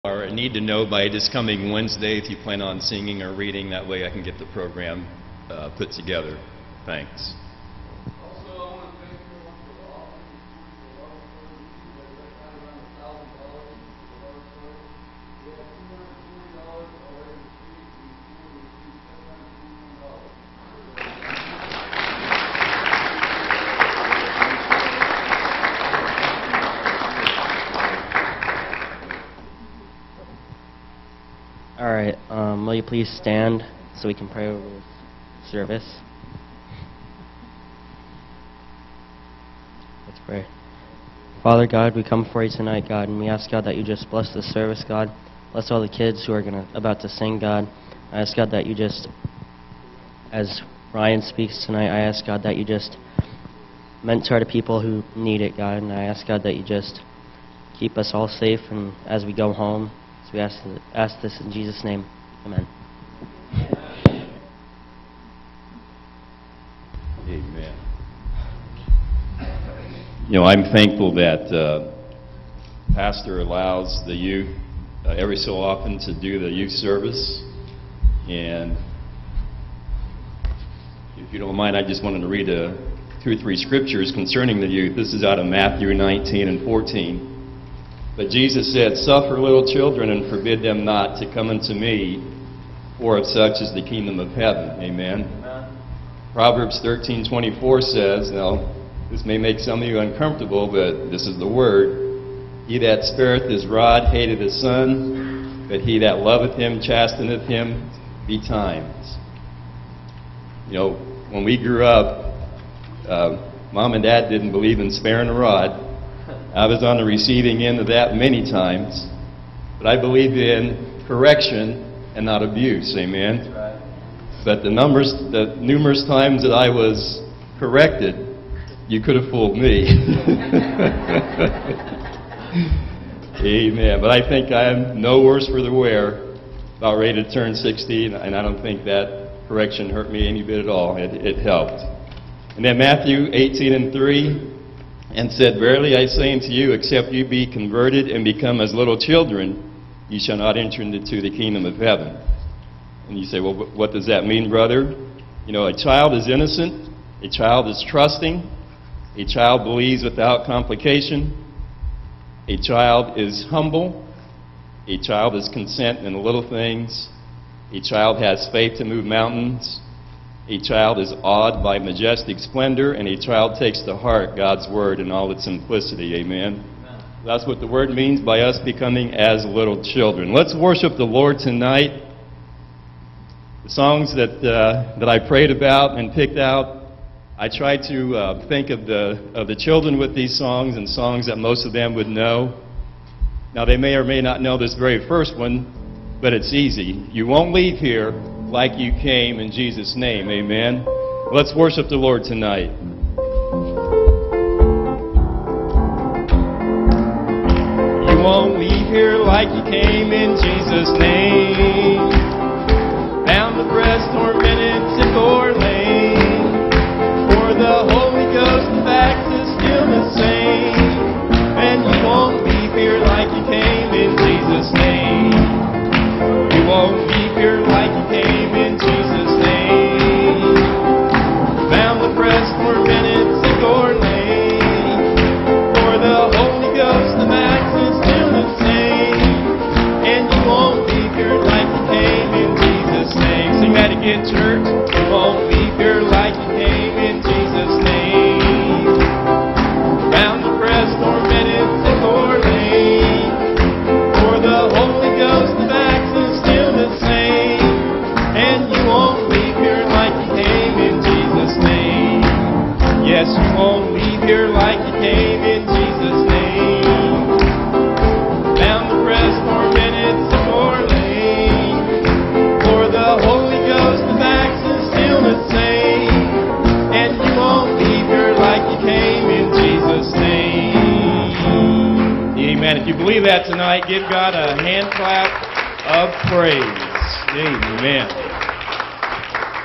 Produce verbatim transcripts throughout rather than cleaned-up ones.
Or need to know by this coming Wednesday if you plan on singing or reading. That way I can get the program uh, put together. Thanks. All right, um, will you please stand so we can pray over this service? Let's pray. Father God, we come before you tonight, God, and we ask, God, that you just bless this service, God. Bless all the kids who are gonna about to sing, God. I ask, God, that you just, as Ryan speaks tonight, I ask, God, that you just mentor the people who need it, God, and I ask, God, that you just keep us all safe and as we go home. We ask, ask this in Jesus' name. Amen. Amen. You know, I'm thankful that uh, Pastor allows the youth uh, every so often to do the youth service. And if you don't mind, I just wanted to read a, two or three scriptures concerning the youth. This is out of Matthew nineteen and fourteen. But Jesus said, "Suffer little children and forbid them not to come unto me, for of such is the kingdom of heaven." Amen. Amen. Proverbs thirteen twenty-four says, now this may make some of you uncomfortable, but this is the word: "He that spareth his rod hateth his son, but he that loveth him chasteneth him betimes." You know, when we grew up, uh, Mom and Dad didn't believe in sparing a rod. I was on the receiving end of that many times. But I believe in correction and not abuse. Amen. That's right. But the numbers, the numerous times that I was corrected, you could have fooled me. Amen. But I think I am no worse for the wear, about ready to turn sixty, and I don't think that correction hurt me any bit at all. It, it helped. And then Matthew eighteen and three, "And said, Verily I say unto you, except you be converted and become as little children, ye shall not enter into the kingdom of heaven." And you say, well, what does that mean, brother? You know, a child is innocent, a child is trusting, a child believes without complication, a child is humble, a child is content in the little things, a child has faith to move mountains, a child is awed by majestic splendor, and a child takes to heart God's word in all its simplicity. Amen. Amen. That's what the word means by us becoming as little children. Let's worship the Lord tonight. The songs that uh, that I prayed about and picked out, I tried to uh, think of the of the children with these songs and songs that most of them would know. Now they may or may not know this very first one, but it's easy. You won't leave here like you came, in Jesus' name. Amen. Let's worship the Lord tonight. You won't leave here like you came, in Jesus' name. Bound, oppressed, tormented, sick or lame, for the Holy Ghost in fact is still the same. And you won't leave here like you came, in Jesus' name. You won't leave here like you came, in Jesus' name. Bound, oppressed, tormented, sick or lame, for the Holy Ghost the max is still the same. And you won't leave here like you came, in Jesus' name. Sing that again, church. You won't leave here like you came, in Jesus' name. Bound, oppressed, tormented, sick or lame, for the Holy Ghost the max is still the same. And you won't leave here like you came, in Jesus' name. Yes, you won't leave here like you came, in Jesus' name. Bound, oppressed, tormented, sick or lame, for the Holy Ghost the max is still the same. And you won't leave here like you came, in Jesus' name. Amen. If you believe that tonight, give God a hand clap of praise. Amen.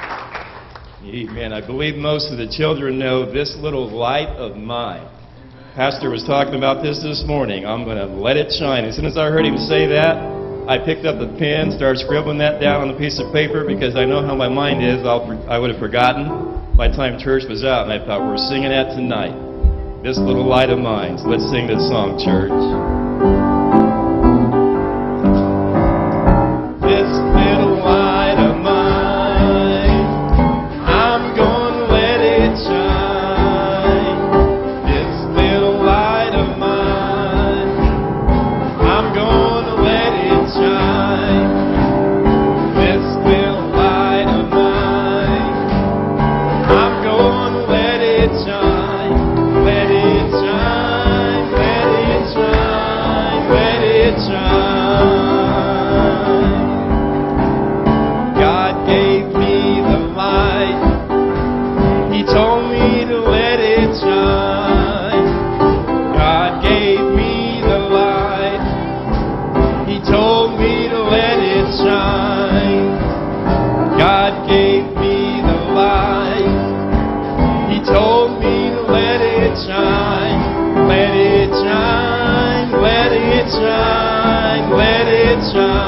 Amen. I believe most of the children know "This Little Light of Mine." Pastor was talking about this this morning. I'm going to let it shine. As soon as I heard him say that, I picked up the pen, started scribbling that down on a piece of paper because I know how my mind is. I'll, I would have forgotten by the time church was out, and I thought, we're singing that tonight. This little light of mine. So let's sing this song, church. This little light of mine, I'm going to let it shine. This little light of mine, I'm going to let it shine. This little light of mine, I'm going to let it shine. Let it shine, let it shine, let it shine. God gave me the light. He told me to let it shine. God gave me the light. He told me to let it shine. God gave me the light. He told me to let it shine. Let it shine, let it shine, let it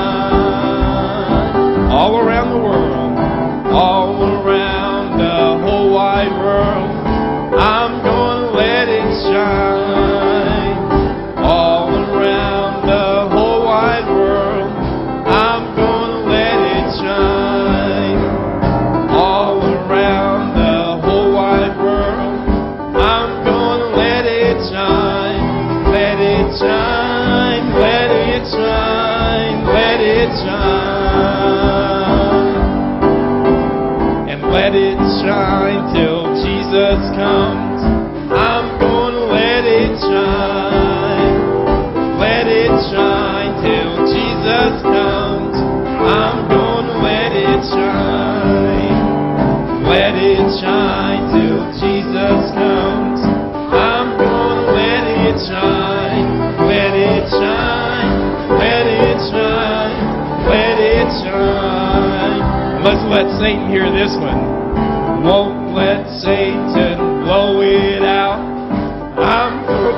shine. All around the world, all around the whole wide world, I'm going to let it shine. All around the whole wide world, I'm going to let it shine. All around the whole wide world, I'm going to let it shine. Let it shine, let it shine, let it shine. And let it shine till Jesus comes. I'm going to let it shine. Let it shine till Jesus comes. I'm going to let it shine. Let it shine till Jesus comes. I'm going to let it shine. Let it shine. Let it shine. Let it shine. Let's let Satan hear this one. Won't let Satan blow it out. I'm going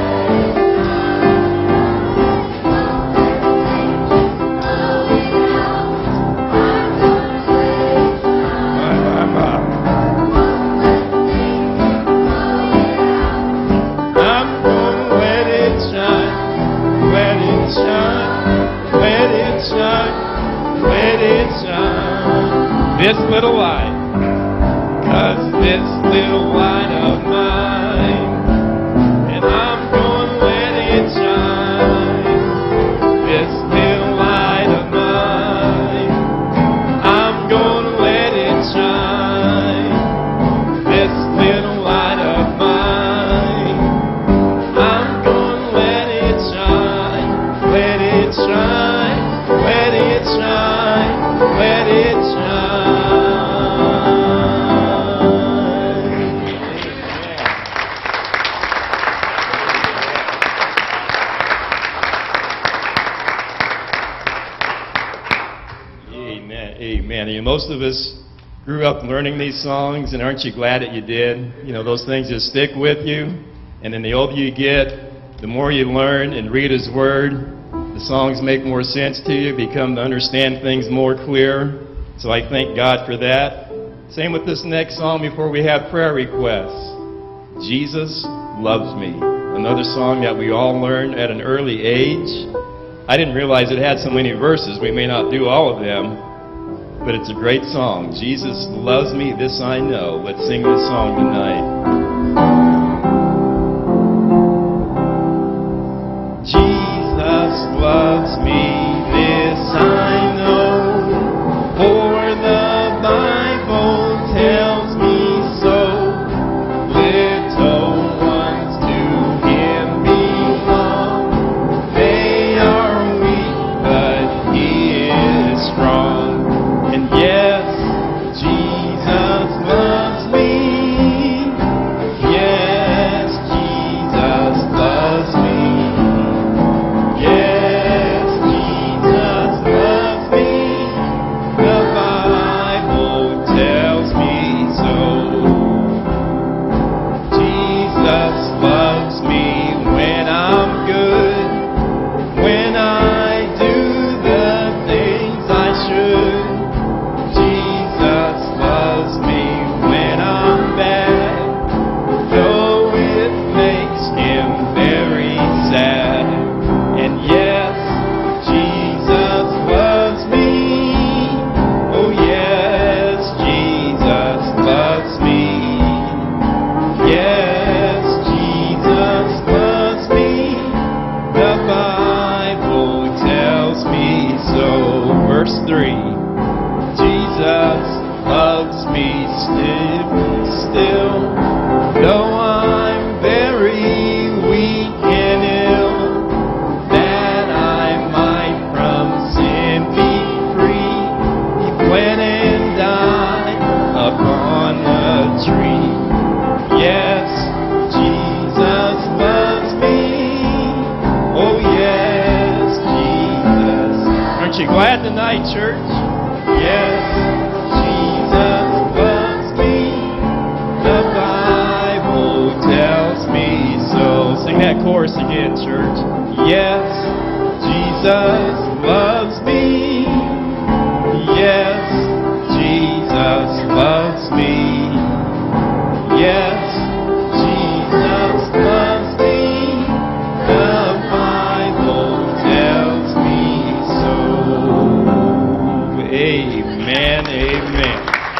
this little light, 'cause this little light of mine, and I'm going to let it shine. This little light of mine, I'm going to let it shine. This little light of mine, I'm going to let it shine. Let it shine, let it shine, let it shine. Amen. You know, most of us grew up learning these songs, and aren't you glad that you did? You know, those things just stick with you, and then the older you get, the more you learn and read His Word, the songs make more sense to you, become to understand things more clear. So I thank God for that. Same with this next song before we have prayer requests. Jesus Loves Me. Another song that we all learned at an early age. I didn't realize it had so many verses. We may not do all of them, but it's a great song. Jesus loves me, this I know. Let's sing this song tonight. Jesus loves me, this I know, for the Bible tells me so. Little ones to Him belong. They are weak, but He is strong. And yes, Jesus loves me. so. Verse three. Jesus loves me still, still, though I'm very weak and ill, that I might from sin be free. He went and died upon the tree. Yes, Jesus loves me. Oh yes, Jesus. Aren't you glad tonight, church? Yes, Jesus loves me. The Bible tells me so. Sing that chorus again, church. Yes, Jesus loves me. Yes, Jesus loves me. Yes, Jesus loves me. The Bible tells me so. Amen, amen.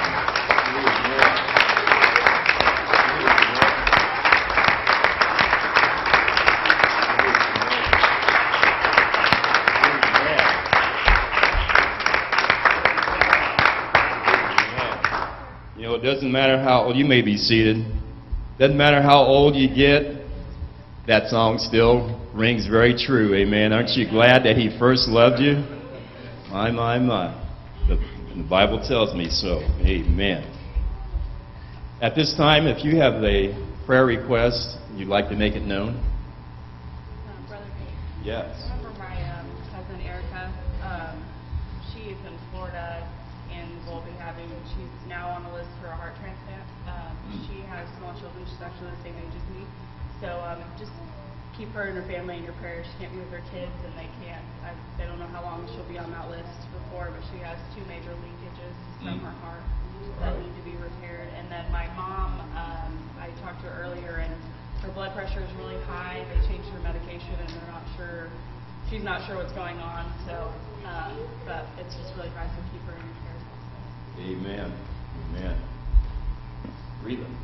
You know, it doesn't matter how old, you may be seated. Doesn't matter how old you get, that song still rings very true, amen. Aren't you glad that He first loved you? My, my, my. The, the Bible tells me so. Amen. At this time, if you have a prayer request, you'd like to make it known? Uh, Brother Pete. Yes. I remember my um, cousin Erica. Um, she is in Florida and will be having, she's now on the list for a heart transplant. Um, she has small children. She's actually the same age as me. So um, just keep her and her family in your prayers. She can't be with her kids, and they can't. I, they don't know how long she'll be on that list before, but she has two major leakages from her heart that need to be repaired. And then my mom, um, I talked to her earlier, and her blood pressure is really high. They changed her medication, and they're not sure. She's not sure what's going on. So, um, but it's just really hard to keep her in your prayers. Amen. Amen. Read them.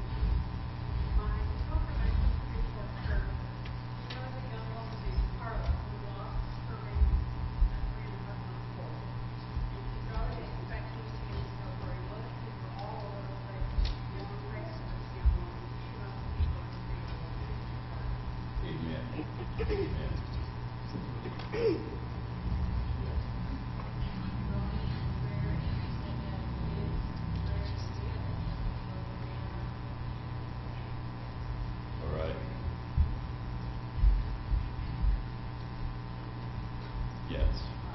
All right. Yes.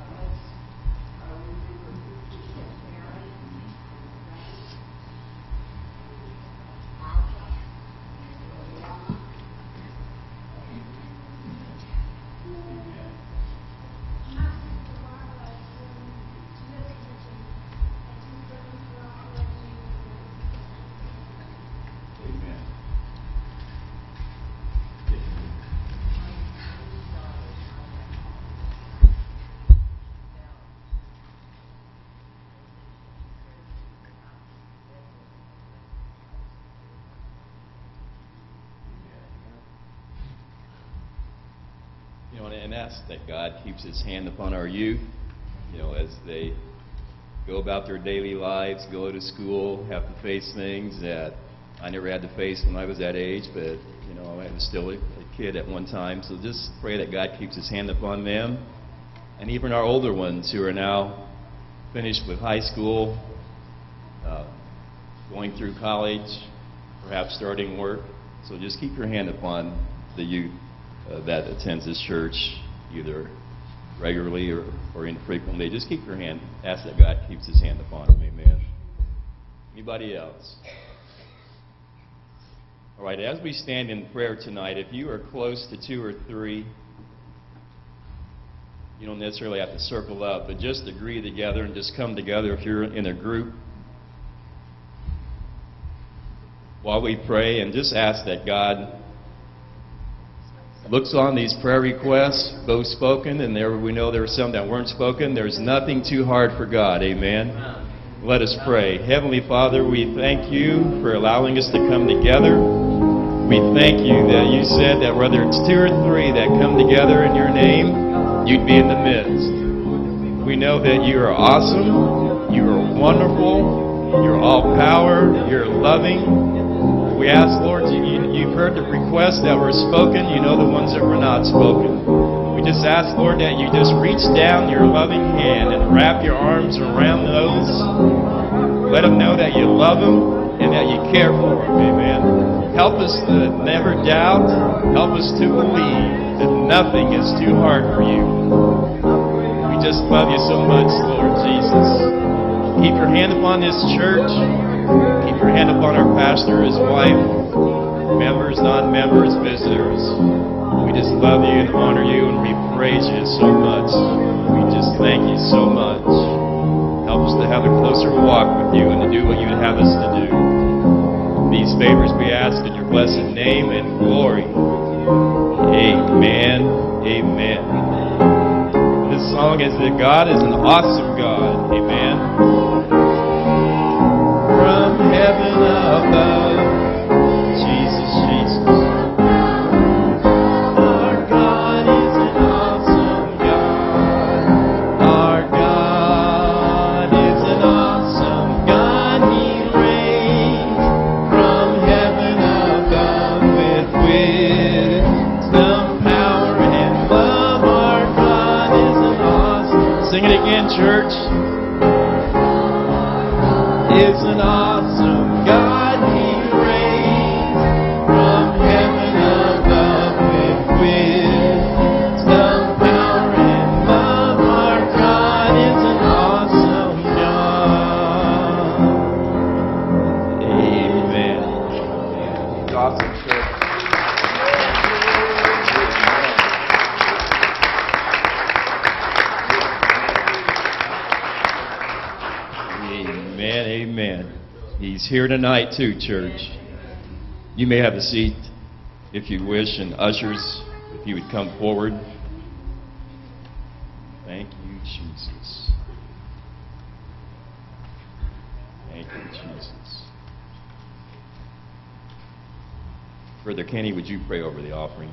You know, and ask that God keeps His hand upon our youth, you know, as they go about their daily lives, go to school, have to face things that I never had to face when I was that age, but, you know, I was still a, a kid at one time. So just pray that God keeps His hand upon them. And even our older ones who are now finished with high school, uh, going through college, perhaps starting work. So just keep your hand upon the youth uh, that attends this church, either regularly or, or infrequently. Just keep your hand. Ask that God keeps His hand upon them. Amen. Anybody else? All right, as we stand in prayer tonight, if you are close to two or three, you don't necessarily have to circle up, but just agree together and just come together if you're in a group while we pray, and just ask that God looks on these prayer requests, both spoken, and there we know there were some that weren't spoken. There's nothing too hard for God. Amen. Let us pray. Heavenly Father, we thank You for allowing us to come together. We thank You that You said that whether it's two or three that come together in Your name, You'd be in the midst. We know that you are awesome, you are wonderful, you're all power, you're loving. We ask, Lord, you, you've heard the requests that were spoken, you know the ones that were not spoken. We just ask, Lord, that you just reach down your loving hand and wrap your arms around those. Let them know that you love them and that you care for them, amen. Help us to never doubt. Help us to believe that nothing is too hard for you. We just love you so much, Lord Jesus. Keep your hand upon this church. Keep your hand upon our pastor, his wife, members, non-members, visitors. We just love you and honor you and we praise you so much. We just thank you so much. Help us to have a closer walk with you and to do what you'd have us to do. These favors we ask in your blessed name and glory. Amen. Amen. This song is that God is an awesome God. Amen. From heaven above, Jesus, Jesus. Our God is an awesome God. Our God is an awesome God. He reigns from heaven above with wisdom, power, and love. Our God is an awesome. Sing it again, church. Is an awesome God. He reigns from heaven above with wisdom, power, and love. Our God is an awesome God. Amen. Awesome church. Amen, amen. He's here tonight too, church. You may have a seat if you wish, and ushers, if you would come forward. Thank you, Jesus. Thank you, Jesus. Brother Kenny, would you pray over the offering?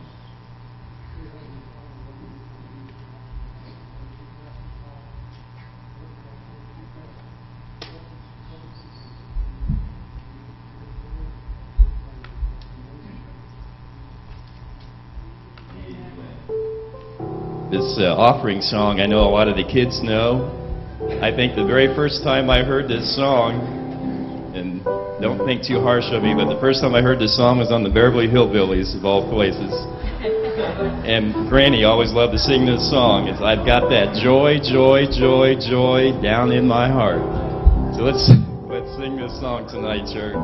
This uh, offering song, I know a lot of the kids know. I think the very first time I heard this song, and don't think too harsh of me, but the first time I heard this song was on the Beverly Hillbillies, of all places. And Granny always loved to sing this song. It's, I've got that joy, joy, joy, joy down in my heart. So let's, let's sing this song tonight, church.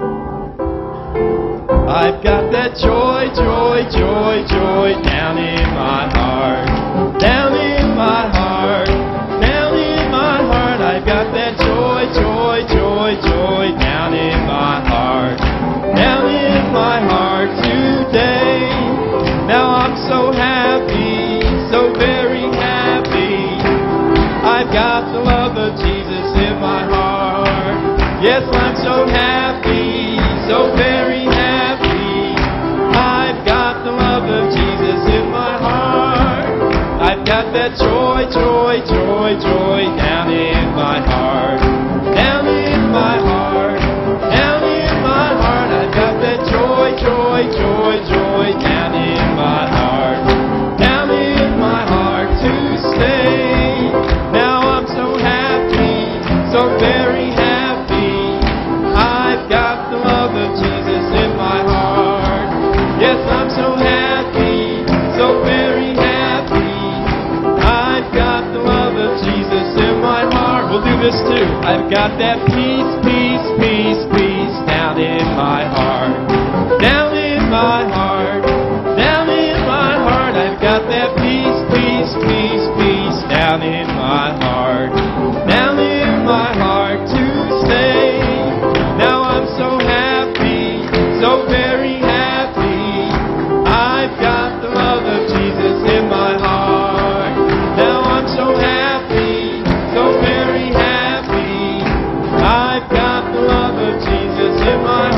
I've got that joy, joy, joy, joy down in my heart. Down in my heart. Down in my heart. I've got that joy, joy, joy, joy down in my heart. Down in my heart today. Now I'm so happy, so very happy. I've got the love of Jesus in my heart. Yes, I'm so happy, so very happy. I've got the love of Jesus in my heart. I've got that joy, joy, joy, joy down in my heart. Down in my heart. Down in my heart. I've got that joy, joy, joy, joy down in my heart. Down in my heart to stay. Now I'm so happy, so very happy. I've got the love of Jesus in my heart. Yes, I'm so happy, so very happy. I've got the love of Jesus in my heart. We'll do this too. I've got that peace, peace, peace, peace down in my heart. Down in my heart. Down in my heart. I've got that peace, peace, peace, peace down in my heart. Down in my heart to stay. Now I'm so happy, so very happy. I've got the love of Jesus in my heart. Now I'm so happy, so very happy. I've got the love of Jesus in my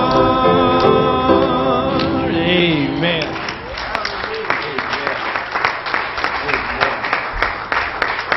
heart. Amen.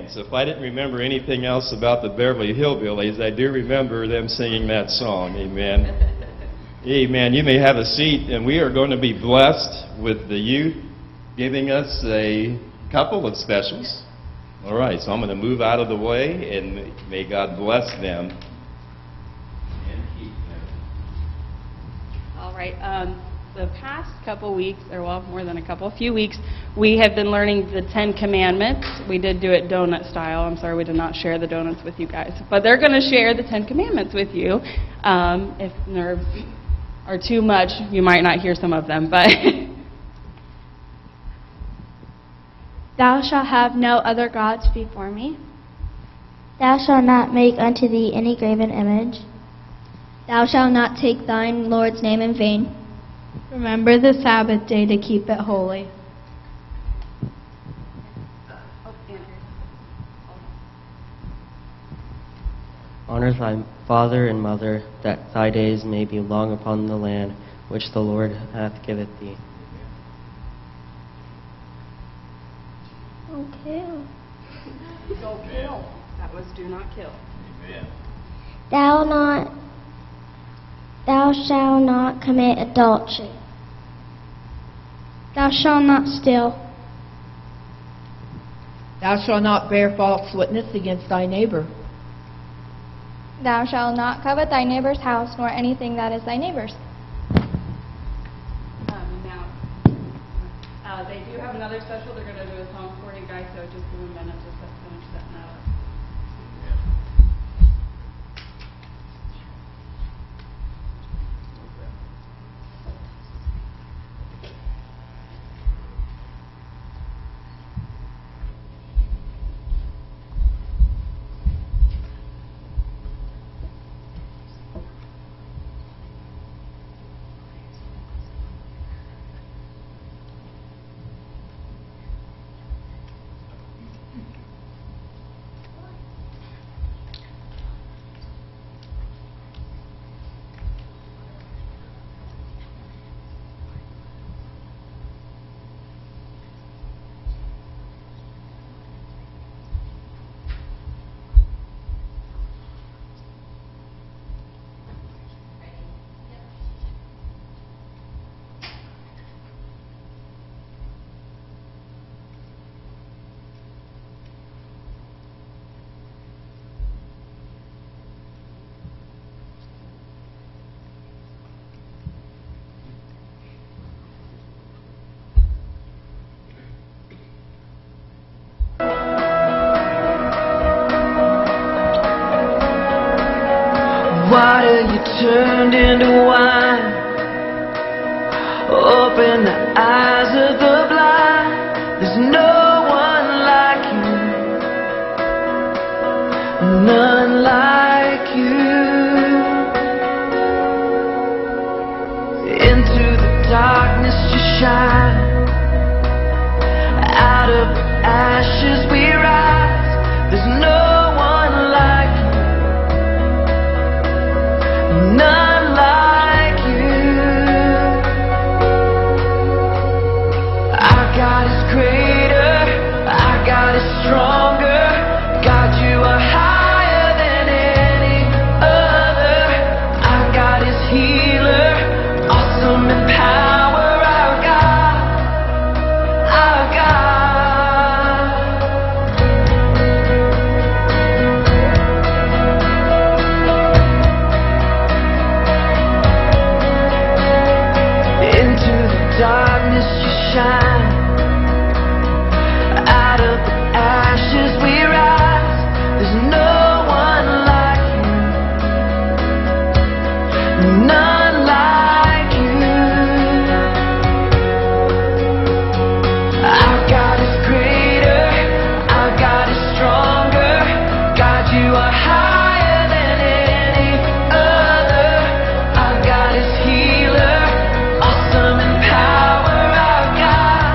Amen. So if I didn't remember anything else about the Beverly Hillbillies, I do remember them singing that song. Amen. Amen. You may have a seat, and we are going to be blessed with the youth giving us a couple of specials. All right, so I'm going to move out of the way, and may God bless them and keep them. All right. Um, the past couple weeks, or well, more than a couple, a few weeks, we have been learning the Ten Commandments. We did do it donut style. I'm sorry we did not share the donuts with you guys. But they're going to share the Ten Commandments with you. Um, if nerves are too much, you might not hear some of them. But Thou shalt have no other gods before me. Thou shalt not make unto thee any graven image. Thou shalt not take thine Lord's name in vain. Remember the Sabbath day to keep it holy. Honor thy father and mother, that thy days may be long upon the land which the Lord hath given thee. Okay. don't kill. That was do not kill. Amen. Thou not thou shalt not commit adultery. Thou shalt not steal. Thou shalt not bear false witness against thy neighbor. Thou shalt not covet thy neighbor's house, nor anything that is thy neighbor's. Um, now, uh, they do have another special. They're going to do a song for you guys, so just give them a minute to set- finish setting that up. Water you turned into wine. Open the eyes of the blind. There's no one like you, none like you. Into the darkness you shine. Out of the ashes we rise. There's no one like you, none like you. Our God is greater, our God is stronger. God, you are higher than any other. Our God is healer, awesome in power. Our God, our God. Into the darkness you shine. Out of the ashes we rise. There's no one like you, none like you. Our God is greater, our God is stronger. God, you are higher than any other. Our God is healer, awesome in power. Our God,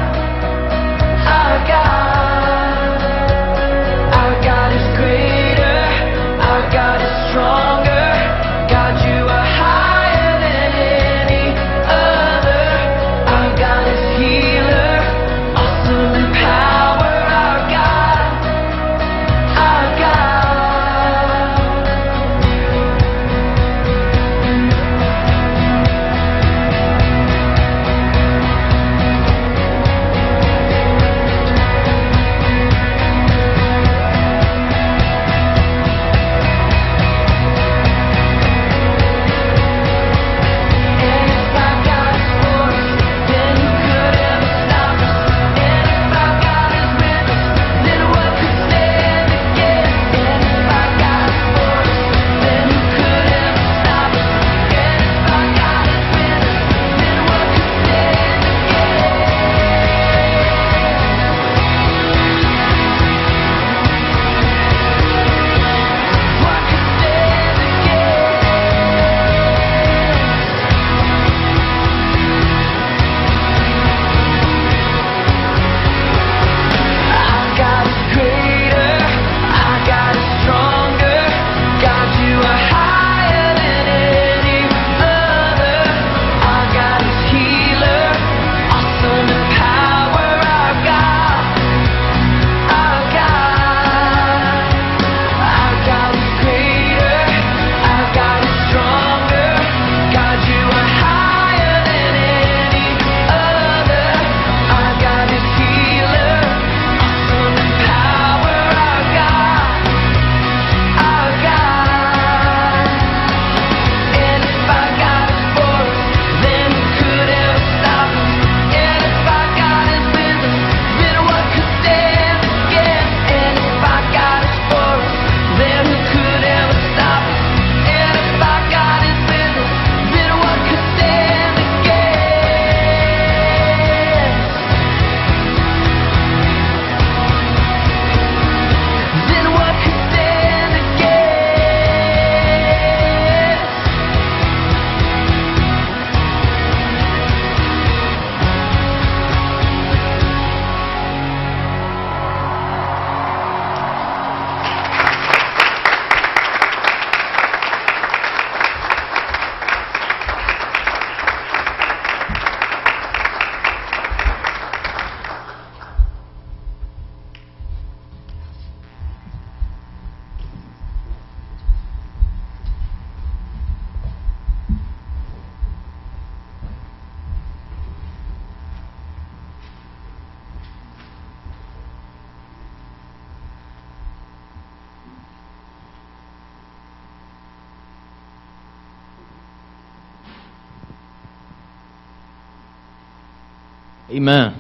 Amen.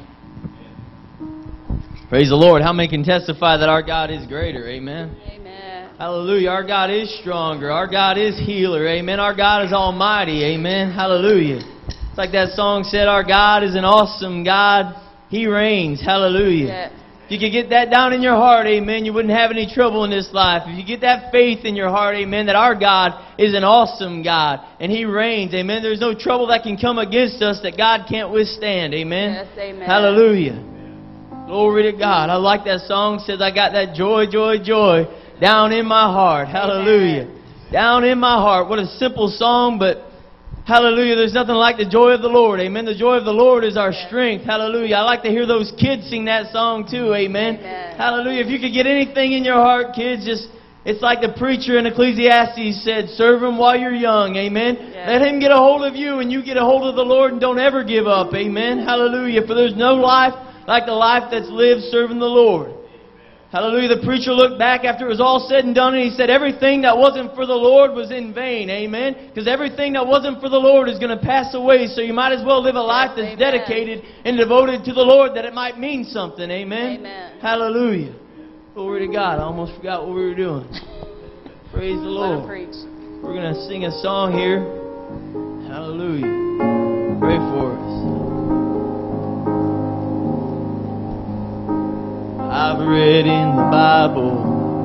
Praise the Lord. How many can testify that our God is greater? Amen. Amen. Hallelujah. Our God is stronger. Our God is healer. Amen. Our God is almighty. Amen. Hallelujah. It's like that song said, our God is an awesome God. He reigns. Hallelujah. Yes. If you could get that down in your heart, amen, you wouldn't have any trouble in this life. If you get that faith in your heart, amen, that our God is an awesome God and He reigns, amen. There's no trouble that can come against us that God can't withstand, amen. Yes, amen. Hallelujah. Glory to God. I like that song. It says, I got that joy, joy, joy down in my heart. Hallelujah. Amen. Down in my heart. What a simple song, but hallelujah. There's nothing like the joy of the Lord. Amen. The joy of the Lord is our strength. Hallelujah. I like to hear those kids sing that song too. Amen. Amen. Hallelujah. If you could get anything in your heart, kids, just, it's like the preacher in Ecclesiastes said, serve Him while you're young. Amen. Yes. Let Him get a hold of you and you get a hold of the Lord, and don't ever give up. Amen. Hallelujah. For there's no life like the life that's lived serving the Lord. Hallelujah. The preacher looked back after it was all said and done, and he said everything that wasn't for the Lord was in vain. Amen. Because everything that wasn't for the Lord is going to pass away. So you might as well live a life that's Amen. dedicated and devoted to the Lord, that it might mean something. Amen. Amen. Hallelujah. Glory to God. I almost forgot what we were doing. Praise the Let him Lord. preach. We're going to sing a song here. Hallelujah. Pray for us. I've read in the Bible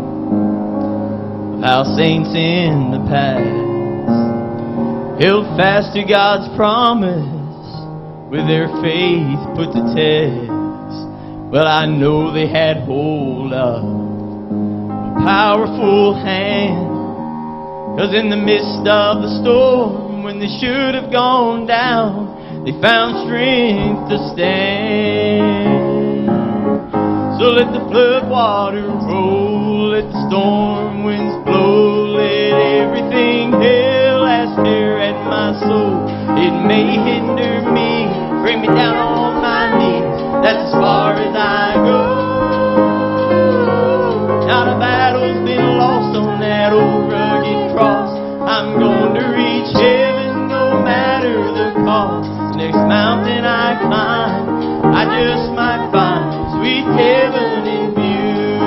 of how saints in the past held fast to God's promise with their faith put to test. But I know they had hold of a powerful hand, 'cause in the midst of the storm, when they should have gone down, they found strength to stand. So let the flood water roll, let the storm winds blow, let everything hell has tear at my soul. It may hinder me, bring me down on my knees, that's as far as I go. Now the battle's been lost on that old rugged cross, I'm going to reach heaven no matter the cost. Next mountain I climb, I just might find sweet heaven in view.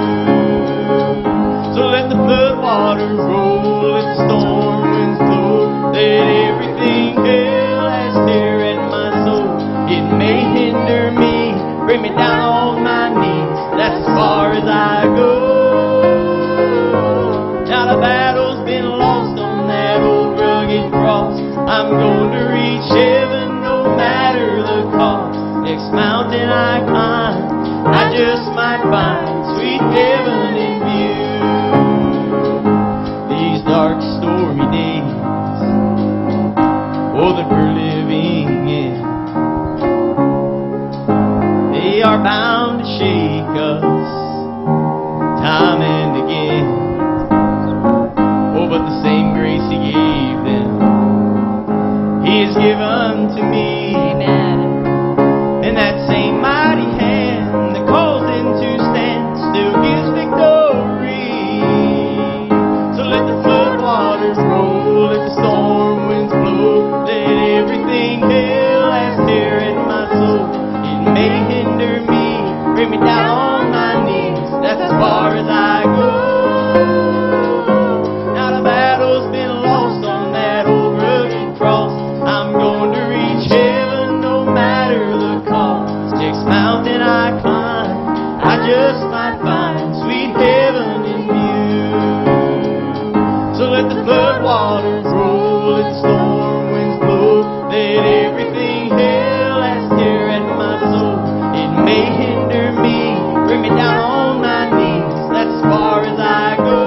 So let the flood water roll, let the storm winds blow, let everything hell has tear at my soul. It may hinder me, bring me down on my knees, that's as far as I go. Now the battle's been lost on that old rugged cross, I'm going to reach heaven no matter the cost. Next mountain I climb, I just might find sweet heaven in view. These dark stormy days, oh, that we're living in, they are bound to shake us time and again. Oh, but the same grace He gave them, He has given to me. Amen. And that same mighty hand that calls into stand still gives victory. So let the flood waters roll, let the storm winds blow, let everything hell has tear at my soul. It may hinder me, bring me down on my knees, that's as far as I go. Now the battle's been lost on that old rugged cross, I'm going to reach heaven no matter the cost. Next mountain I climb, I just might find sweet heaven in view. So let the flood waters roll, let the storm winds blow, let everything hell has tear at my soul. It may hinder me, bring me down on my knees, that's as far as I go.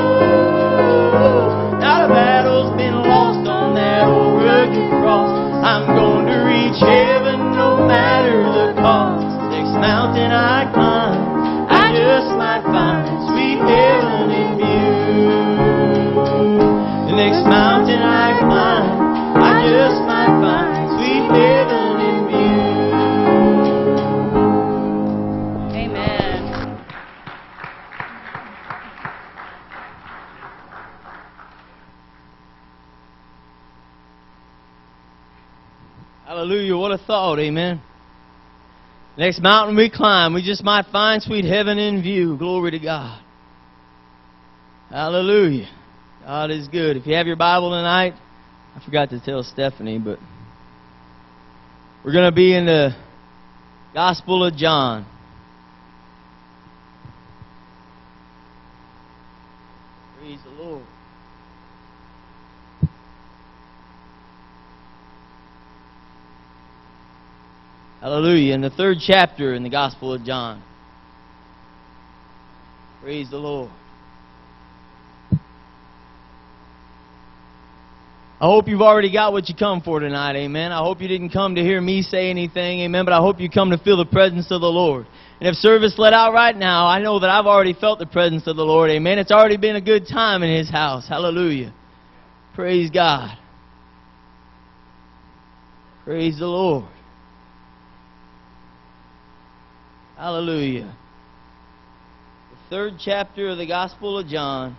Now the battle's been lost on that old rugged cross, I'm going to reach heaven no matter the cost. Next mountain I climb, I just might find sweet heaven in view. The next mountain I climb, I just might find sweet heaven in view. Amen. Hallelujah. What a thought. Amen. Next mountain we climb, we just might find sweet heaven in view. Glory to God. Hallelujah. God is good. If you have your Bible tonight, I forgot to tell Stephanie, but we're going to be in the Gospel of John. Praise the Lord. Hallelujah. In the third chapter in the Gospel of John. Praise the Lord. I hope you've already got what you come for tonight, amen. I hope you didn't come to hear me say anything, amen, but I hope you come to feel the presence of the Lord. And if service let out right now, I know that I've already felt the presence of the Lord, amen. It's already been a good time in His house. Hallelujah. Praise God. Praise the Lord. Hallelujah. The third chapter of the Gospel of John.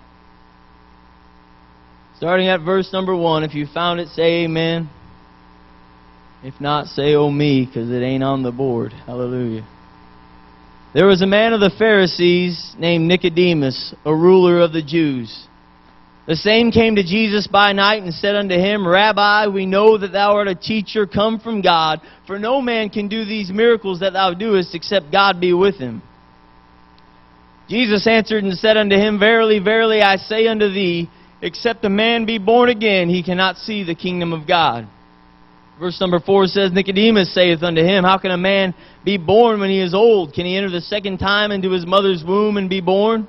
Starting at verse number one. If you found it, say amen. If not, say oh me, because it ain't on the board. Hallelujah. There was a man of the Pharisees named Nicodemus, a ruler of the Jews. The same came to Jesus by night and said unto Him, Rabbi, we know that Thou art a teacher come from God, for no man can do these miracles that Thou doest, except God be with him. Jesus answered and said unto him, Verily, verily, I say unto thee, except a man be born again, he cannot see the kingdom of God. Verse number four says, Nicodemus saith unto him, How can a man be born when he is old? Can he enter the second time into his mother's womb and be born?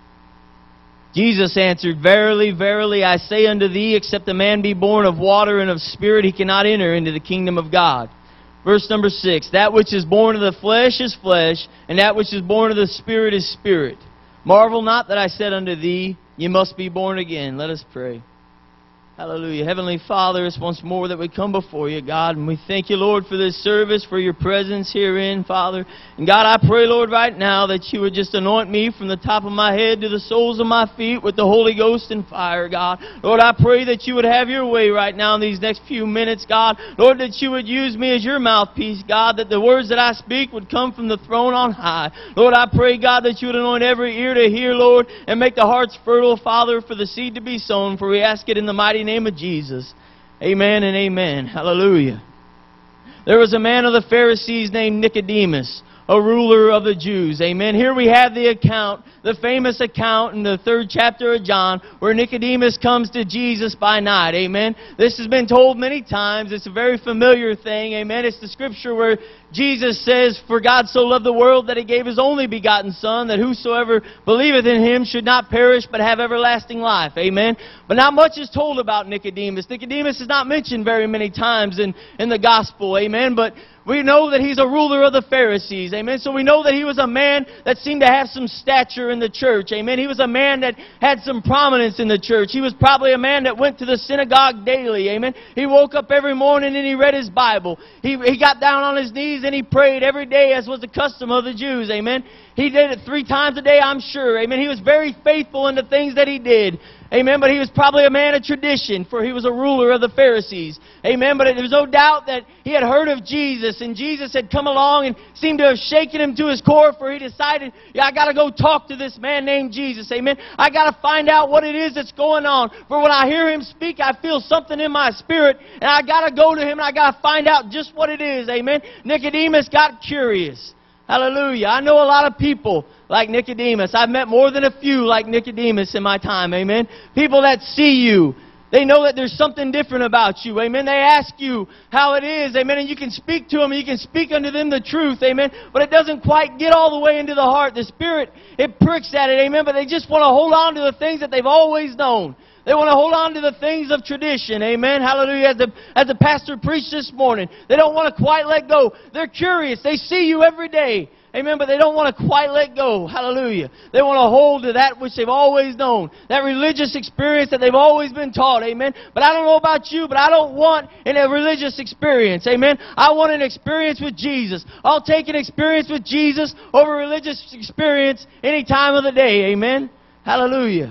Jesus answered, Verily, verily, I say unto thee, except a man be born of water and of spirit, he cannot enter into the kingdom of God. Verse number six, That which is born of the flesh is flesh, and that which is born of the spirit is spirit. Marvel not that I said unto thee, You must be born again. Let us pray. Hallelujah. Heavenly Father, it's once more that we come before you, God, and we thank you, Lord, for this service, for your presence herein, Father. And God, I pray, Lord, right now that you would just anoint me from the top of my head to the soles of my feet with the Holy Ghost and fire, God. Lord, I pray that you would have your way right now in these next few minutes, God. Lord, that you would use me as your mouthpiece, God, that the words that I speak would come from the throne on high. Lord, I pray, God, that you would anoint every ear to hear, Lord, and make the hearts fertile, Father, for the seed to be sown, for we ask it in the mighty name of Jesus. Amen and amen. Hallelujah. There was a man of the Pharisees named Nicodemus, a ruler of the Jews. Amen. Here we have the account, the famous account in the third chapter of John, where Nicodemus comes to Jesus by night. Amen. This has been told many times. It's a very familiar thing. Amen. It's the scripture where Jesus says, For God so loved the world that He gave His only begotten Son, that whosoever believeth in Him should not perish but have everlasting life. Amen. But not much is told about Nicodemus. Nicodemus is not mentioned very many times in, in the gospel. Amen. But we know that he's a ruler of the Pharisees. Amen. So we know that he was a man that seemed to have some stature in the church. Amen. He was a man that had some prominence in the church. He was probably a man that went to the synagogue daily. Amen. He woke up every morning and he read his Bible. He, he got down on his knees and he prayed every day, as was the custom of the Jews. Amen. He did it three times a day, I'm sure. Amen. He was very faithful in the things that he did. Amen. But he was probably a man of tradition, for he was a ruler of the Pharisees. Amen. But there was no doubt that he had heard of Jesus, and Jesus had come along and seemed to have shaken him to his core, for he decided, yeah, I got to go talk to this man named Jesus. Amen. I got to find out what it is that's going on. For when I hear him speak, I feel something in my spirit, and I got to go to him and I got to find out just what it is. Amen. Nicodemus got curious. Hallelujah. I know a lot of people like Nicodemus. I've met more than a few like Nicodemus in my time. Amen. People that see you. They know that there's something different about you. Amen. They ask you how it is. Amen. And you can speak to them and you can speak unto them the truth. Amen. But it doesn't quite get all the way into the heart. The Spirit, it pricks at it. Amen. But they just want to hold on to the things that they've always known. They want to hold on to the things of tradition. Amen. Hallelujah. As the, as the pastor preached this morning, they don't want to quite let go. They're curious. They see you every day. Amen. But they don't want to quite let go. Hallelujah. They want to hold to that which they've always known. That religious experience that they've always been taught. Amen. But I don't know about you, but I don't want a religious experience. Amen. I want an experience with Jesus. I'll take an experience with Jesus over religious experience any time of the day. Amen. Hallelujah.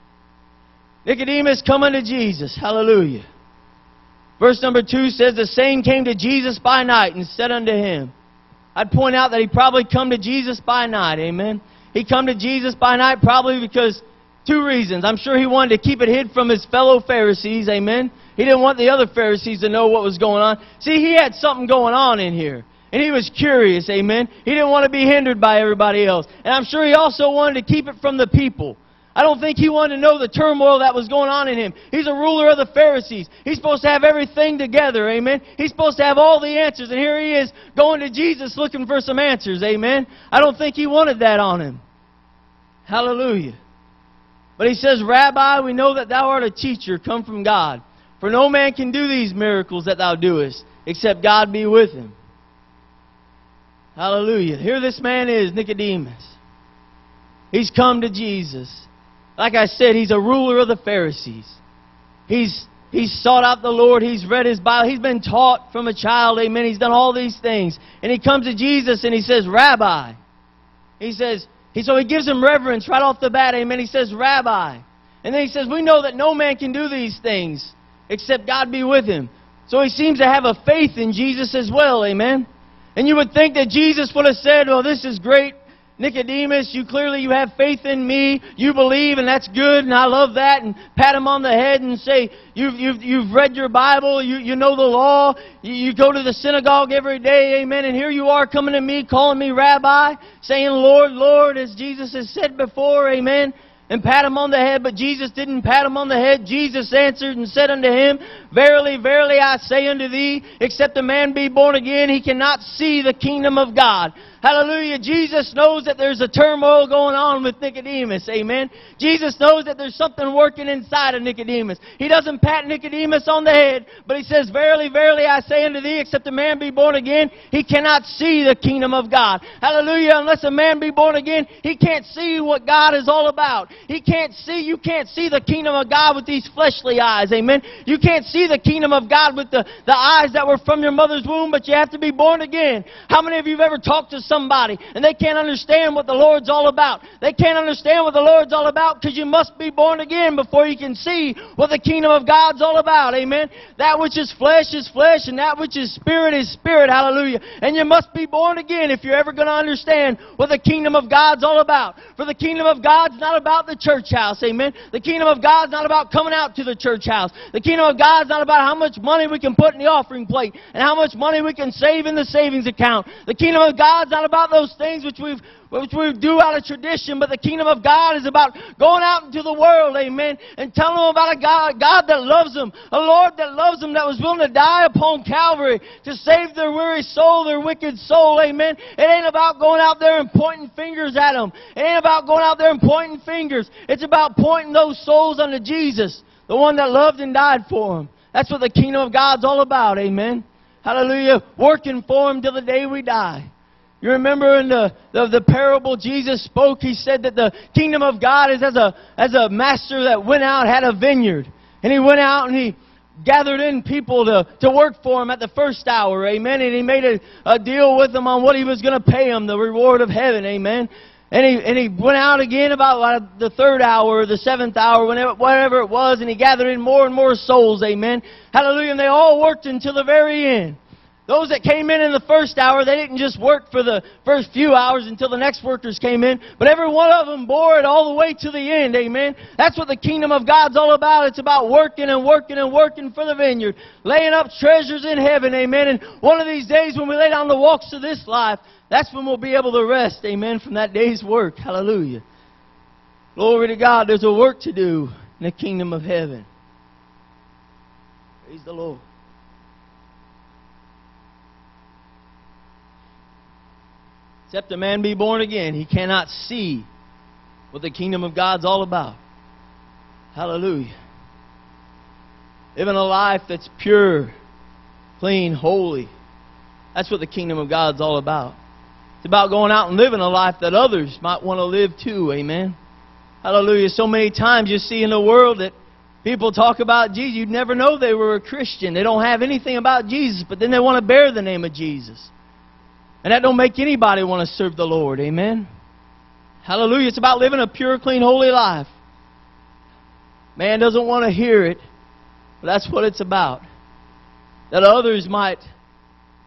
Nicodemus coming to Jesus. Hallelujah. Verse number two says, The same came to Jesus by night and said unto him. I'd point out that he probably come to Jesus by night. Amen. He come to Jesus by night probably because two reasons. I'm sure he wanted to keep it hid from his fellow Pharisees. Amen. He didn't want the other Pharisees to know what was going on. See, he had something going on in here. And he was curious. Amen. He didn't want to be hindered by everybody else. And I'm sure he also wanted to keep it from the people. I don't think he wanted to know the turmoil that was going on in him. He's a ruler of the Pharisees. He's supposed to have everything together. Amen. He's supposed to have all the answers. And here he is going to Jesus looking for some answers. Amen. I don't think he wanted that on him. Hallelujah. But he says, Rabbi, we know that thou art a teacher come from God. For no man can do these miracles that thou doest, except God be with him. Hallelujah. Here this man is, Nicodemus. He's come to Jesus. Like I said, he's a ruler of the Pharisees. He's, he's sought out the Lord. He's read his Bible. He's been taught from a child. Amen. He's done all these things. And he comes to Jesus and he says, Rabbi. He says, he, so he gives him reverence right off the bat. Amen. He says, Rabbi. And then he says, we know that no man can do these things except God be with him. So he seems to have a faith in Jesus as well. Amen. And you would think that Jesus would have said, well, this is great. Nicodemus, you clearly you have faith in me. You believe, and that's good, and I love that. And pat him on the head and say, you've, you've, you've read your Bible, you, you know the law, you, you go to the synagogue every day, amen. And here you are coming to me, calling me Rabbi, saying, Lord, Lord, as Jesus has said before, amen. And pat him on the head, but Jesus didn't pat him on the head. Jesus answered and said unto him, Verily, verily, I say unto thee, except a man be born again, he cannot see the kingdom of God. Hallelujah. Jesus knows that there's a turmoil going on with Nicodemus. Amen. Jesus knows that there's something working inside of Nicodemus. He doesn't pat Nicodemus on the head, but he says, Verily, verily, I say unto thee, except a man be born again, he cannot see the kingdom of God. Hallelujah. Unless a man be born again, he can't see what God is all about. He can't see, you can't see the kingdom of God with these fleshly eyes. Amen. You can't see the kingdom of God with the, the eyes that were from your mother's womb, but you have to be born again. How many of you have ever talked to somebody and they can't understand what the Lord's all about? They can't understand what the Lord's all about because you must be born again before you can see what the kingdom of God's all about. Amen. That which is flesh is flesh, and that which is spirit is spirit. Hallelujah. And you must be born again if you're ever going to understand what the kingdom of God's all about. For the kingdom of God's not about the church house. Amen. The kingdom of God's not about coming out to the church house. The kingdom of God's not about how much money we can put in the offering plate and how much money we can save in the savings account. The kingdom of God's not about those things which we've which we do out of tradition, but the kingdom of God is about going out into the world, amen, and telling them about a God, God that loves them, a Lord that loves them, that was willing to die upon Calvary to save their weary soul, their wicked soul, amen. It ain't about going out there and pointing fingers at them. It ain't about going out there and pointing fingers. It's about pointing those souls unto Jesus, the one that loved and died for them. That's what the kingdom of God's all about, amen. Hallelujah. Working for Him till the day we die. You remember in the, the, the parable Jesus spoke, He said that the kingdom of God is as a, as a master that went out, had a vineyard. And he went out and he gathered in people to, to work for him at the first hour, amen. And he made a, a deal with them on what he was going to pay them, the reward of heaven, amen. And he, and he went out again about the third hour or the seventh hour, whenever, whatever it was, and he gathered in more and more souls, amen. Hallelujah. And they all worked until the very end. Those that came in in the first hour, they didn't just work for the first few hours until the next workers came in, but every one of them bore it all the way to the end, amen. That's what the kingdom of God's all about. It's about working and working and working for the vineyard, laying up treasures in heaven, amen. And one of these days when we lay down the walks of this life, that's when we'll be able to rest, amen, from that day's work. Hallelujah. Glory to God. There's a work to do in the kingdom of heaven. Praise the Lord. Except a man be born again, he cannot see what the kingdom of God's all about. Hallelujah. Living a life that's pure, clean, holy. That's what the kingdom of God's all about. It's about going out and living a life that others might want to live too. Amen. Hallelujah. So many times you see in the world that people talk about Jesus. You'd never know they were a Christian. They don't have anything about Jesus, but then they want to bear the name of Jesus. And that don't make anybody want to serve the Lord. Amen. Hallelujah. It's about living a pure, clean, holy life. Man doesn't want to hear it, but that's what it's about. That others might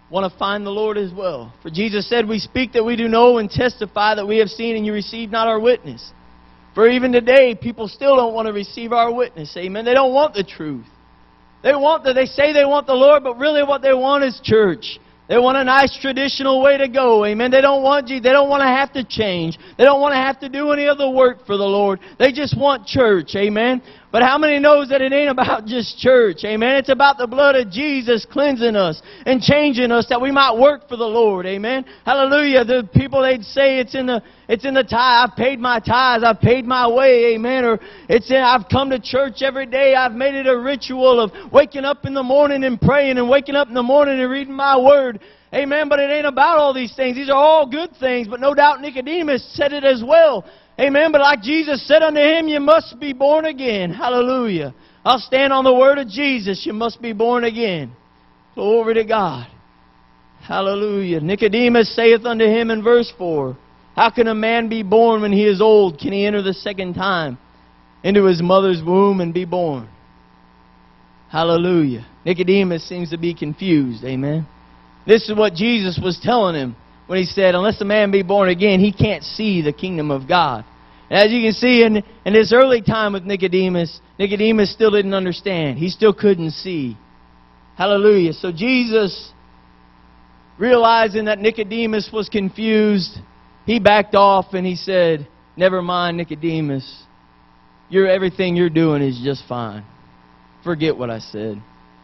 want to find the Lord as well. For Jesus said, we speak that we do know and testify that we have seen, and you receive not our witness. For even today, people still don't want to receive our witness. Amen. They don't want the truth. They want that. They say they want the Lord, but really what they want is church. They want a nice traditional way to go. Amen. They don't want you. They don't want to have to change. They don't want to have to do any other work for the Lord. They just want church. Amen. But how many knows that it ain't about just church? Amen. It's about the blood of Jesus cleansing us and changing us that we might work for the Lord. Amen. Hallelujah. The people, they'd say it's in the it's in the tithe. I've paid my tithes. I've paid my way. Amen. Or it's in, I've come to church every day. I've made it a ritual of waking up in the morning and praying and waking up in the morning and reading my word. Amen. But it ain't about all these things. These are all good things. But no doubt Nicodemus said it as well. Amen. But like Jesus said unto him, you must be born again. Hallelujah. I'll stand on the word of Jesus. You must be born again. Glory to God. Hallelujah. Nicodemus saith unto him in verse four, how can a man be born when he is old? Can he enter the second time into his mother's womb and be born? Hallelujah. Nicodemus seems to be confused. Amen. This is what Jesus was telling him when He said, unless a man be born again, he can't see the kingdom of God. And as you can see in, in this early time with Nicodemus, Nicodemus still didn't understand. He still couldn't see. Hallelujah. So Jesus, realizing that Nicodemus was confused, He backed off and He said, never mind, Nicodemus. You're, everything you're doing is just fine. Forget what I said.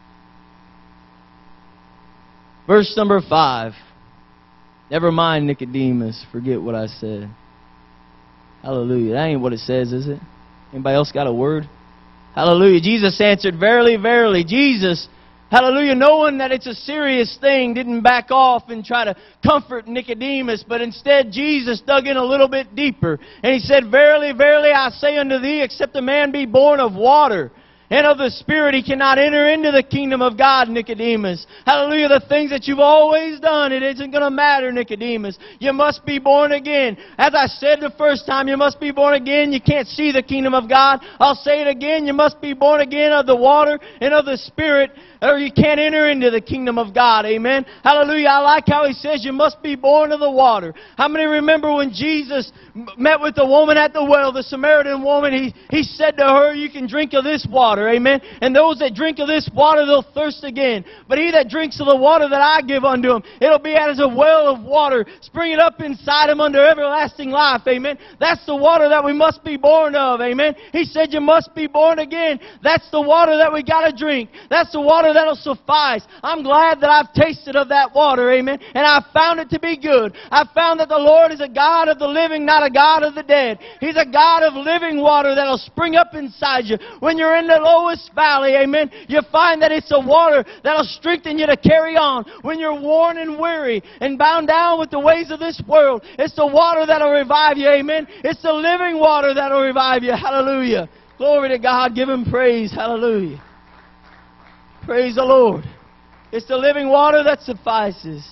Verse number five. Never mind, Nicodemus. Forget what I said. Hallelujah. That ain't what it says, is it? Anybody else got a word? Hallelujah. Jesus answered, verily, verily. Jesus, hallelujah, knowing that it's a serious thing, didn't back off and try to comfort Nicodemus, but instead Jesus dug in a little bit deeper. And He said, verily, verily, I say unto thee, except a man be born of water and of the Spirit, he cannot enter into the kingdom of God, Nicodemus. Hallelujah. The things that you've always done, it isn't going to matter, Nicodemus. You must be born again. As I said the first time, you must be born again. You can't see the kingdom of God. I'll say it again. You must be born again of the water and of the Spirit, or you can't enter into the kingdom of God. Amen. Hallelujah. I like how He says you must be born of the water. How many remember when Jesus met with the woman at the well, the Samaritan woman? He, he said to her, you can drink of this water. Amen. And those that drink of this water, they'll thirst again. But he that drinks of the water that I give unto him, it'll be as a well of water, springing up inside him under everlasting life. Amen. That's the water that we must be born of. Amen. He said you must be born again. That's the water that we got to drink. That's the water that'll suffice. I'm glad that I've tasted of that water. Amen. And I've found it to be good. I've found that the Lord is a God of the living, not a God of the dead. He's a God of living water that'll spring up inside you. When you're in the lowest valley, amen, you find that it's a water that'll strengthen you to carry on. When you're worn and weary and bound down with the ways of this world, it's the water that'll revive you. Amen. It's the living water that'll revive you. Hallelujah. Glory to God. Give Him praise. Hallelujah. Praise the Lord. It's the living water that suffices.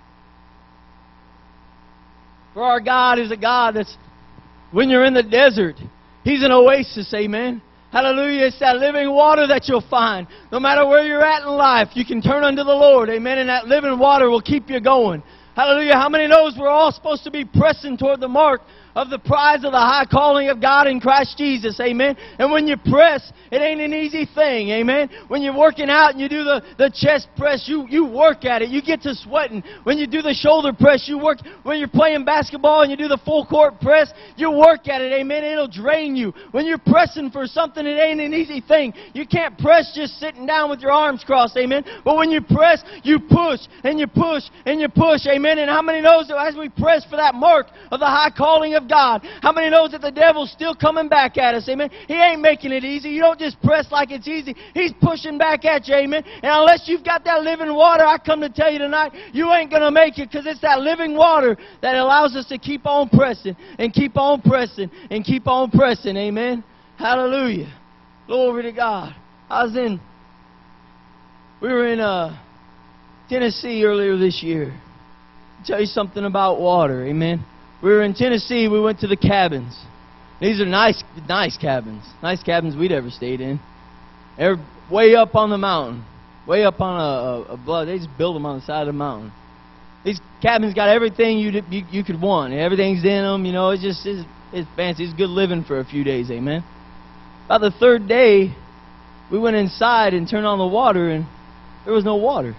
For our God is a God that's, when you're in the desert, He's an oasis. Amen. Hallelujah. It's that living water that you'll find. No matter where you're at in life, you can turn unto the Lord. Amen. And that living water will keep you going. Hallelujah. How many knows we're all supposed to be pressing toward the mark of the prize of the high calling of God in Christ Jesus. Amen. And when you press, it ain't an easy thing. Amen. When you're working out and you do the, the chest press, you, you work at it. You get to sweating. When you do the shoulder press, you work. When you're playing basketball and you do the full court press, you work at it. Amen. It'll drain you. When you're pressing for something, it ain't an easy thing. You can't press just sitting down with your arms crossed. Amen. But when you press, you push and you push and you push. Amen. And how many knows that as we press for that mark of the high calling of God, how many knows that the devil's still coming back at us? Amen. He ain't making it easy. You don't just press like it's easy. He's pushing back at you. Amen. And unless you've got that living water, I come to tell you tonight, you ain't going to make it, because it's that living water that allows us to keep on pressing and keep on pressing and keep on pressing. Amen. Hallelujah. Glory to God. I was in, we were in uh, Tennessee earlier this year. I'll tell you something about water. Amen. We were in Tennessee. We went to the cabins. These are nice, nice cabins. Nice cabins we'd ever stayed in. They're way up on the mountain. way up on a, a, a bluff. They just build them on the side of the mountain. These cabins got everything you you, you could want. Everything's in them. You know, it's just it's, it's fancy. It's good living for a few days. Amen. About the third day, we went inside and turned on the water, and there was no water.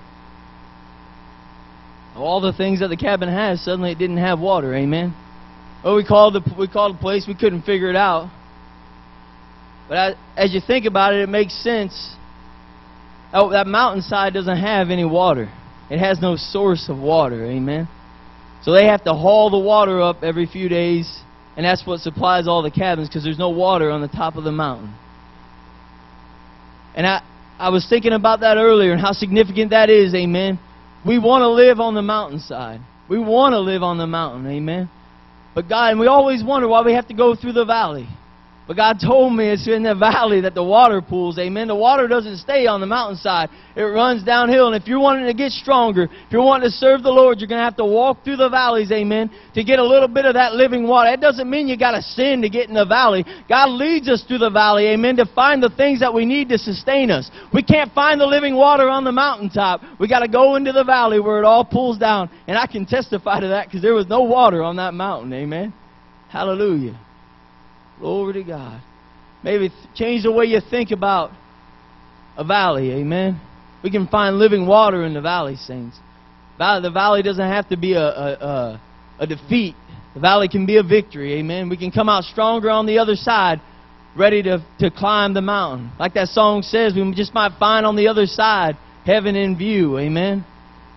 All the things that the cabin has, suddenly it didn't have water. Amen. Well, we called the we called the place. We couldn't figure it out. But as you think about it, it makes sense. Oh, that mountainside doesn't have any water. It has no source of water. Amen. So they have to haul the water up every few days, and that's what supplies all the cabins, because there's no water on the top of the mountain. And I, I was thinking about that earlier and how significant that is. Amen. We want to live on the mountainside. We want to live on the mountain. Amen. But God, and we always wonder why we have to go through the valley. But God told me it's in the valley that the water pools. Amen. The water doesn't stay on the mountainside. It runs downhill. And if you're wanting to get stronger, if you're wanting to serve the Lord, you're going to have to walk through the valleys. Amen. To get a little bit of that living water. It doesn't mean you got to sin to get in the valley. God leads us through the valley. Amen. To find the things that we need to sustain us. We can't find the living water on the mountaintop. We got to go into the valley where it all pools down. And I can testify to that because there was no water on that mountain. Amen. Hallelujah. Glory to God. Maybe change the way you think about a valley. Amen. We can find living water in the valley, saints. The valley doesn't have to be a, a, a, a defeat. The valley can be a victory. Amen. We can come out stronger on the other side, ready to, to climb the mountain. Like that song says, we just might find on the other side heaven in view. Amen.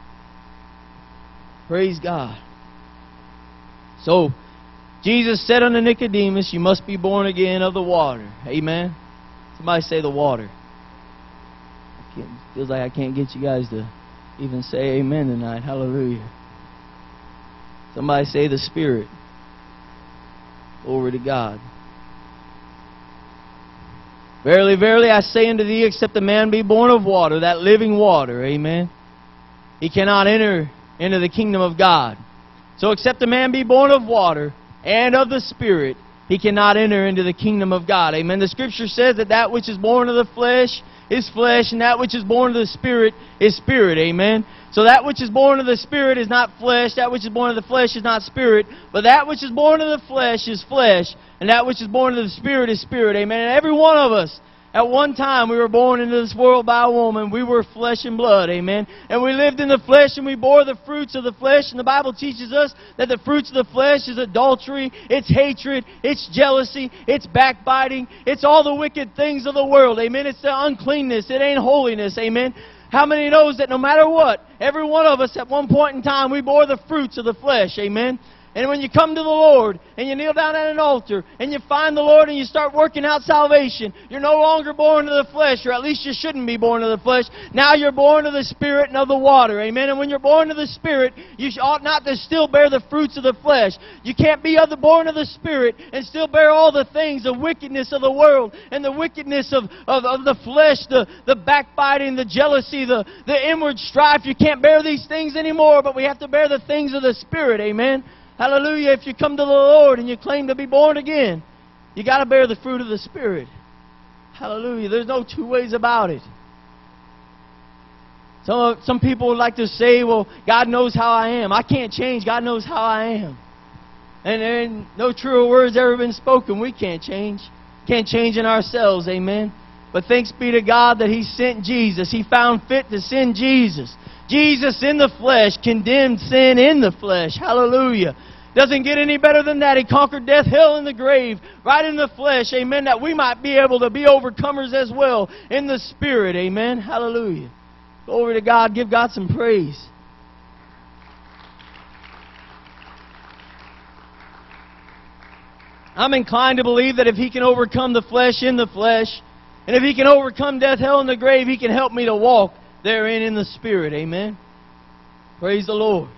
Praise God. So, Jesus said unto Nicodemus, you must be born again of the water. Amen. Somebody say the water. It feels like I can't get you guys to even say amen tonight. Hallelujah. Somebody say the Spirit. Glory to God. Verily, verily, I say unto thee, except a man be born of water, that living water, amen, he cannot enter into the kingdom of God. So except a man be born of water and of the Spirit, he cannot enter into the kingdom of God. Amen. The Scripture says that that which is born of the flesh is flesh, and that which is born of the Spirit is spirit. Amen. So that which is born of the Spirit is not flesh, that which is born of the flesh is not spirit, but that which is born of the flesh is flesh, and that which is born of the Spirit is spirit. Amen. And every one of us, at one time, we were born into this world by a woman. We were flesh and blood. Amen. And we lived in the flesh and we bore the fruits of the flesh. And the Bible teaches us that the fruits of the flesh is adultery, it's hatred, it's jealousy, it's backbiting, it's all the wicked things of the world. Amen. It's the uncleanness. It ain't holiness. Amen. How many knows that no matter what, every one of us at one point in time, we bore the fruits of the flesh. Amen. And when you come to the Lord and you kneel down at an altar and you find the Lord and you start working out salvation, you're no longer born of the flesh, or at least you shouldn't be born of the flesh. Now you're born of the Spirit and of the water. Amen. And when you're born of the Spirit, you ought not to still bear the fruits of the flesh. You can't be of the born of the Spirit and still bear all the things, the wickedness of the world and the wickedness of, of, of the flesh, the, the backbiting, the jealousy, the, the inward strife. You can't bear these things anymore, but we have to bear the things of the Spirit. Amen. Hallelujah. If you come to the Lord and you claim to be born again, you got to bear the fruit of the Spirit. Hallelujah. There's no two ways about it. Some, some people would like to say, well, God knows how I am. I can't change. God knows how I am. And there ain't no truer words ever been spoken. We can't change. Can't change in ourselves. Amen. But thanks be to God that He sent Jesus. He found fit to send Jesus. Jesus in the flesh condemned sin in the flesh. Hallelujah. Doesn't get any better than that. He conquered death, hell, and the grave right in the flesh. Amen. That we might be able to be overcomers as well in the Spirit. Amen. Hallelujah. Glory to God. Give God some praise. I'm inclined to believe that if He can overcome the flesh in the flesh, and if He can overcome death, hell, and the grave, He can help me to walk therein in the Spirit. Amen. Praise the Lord.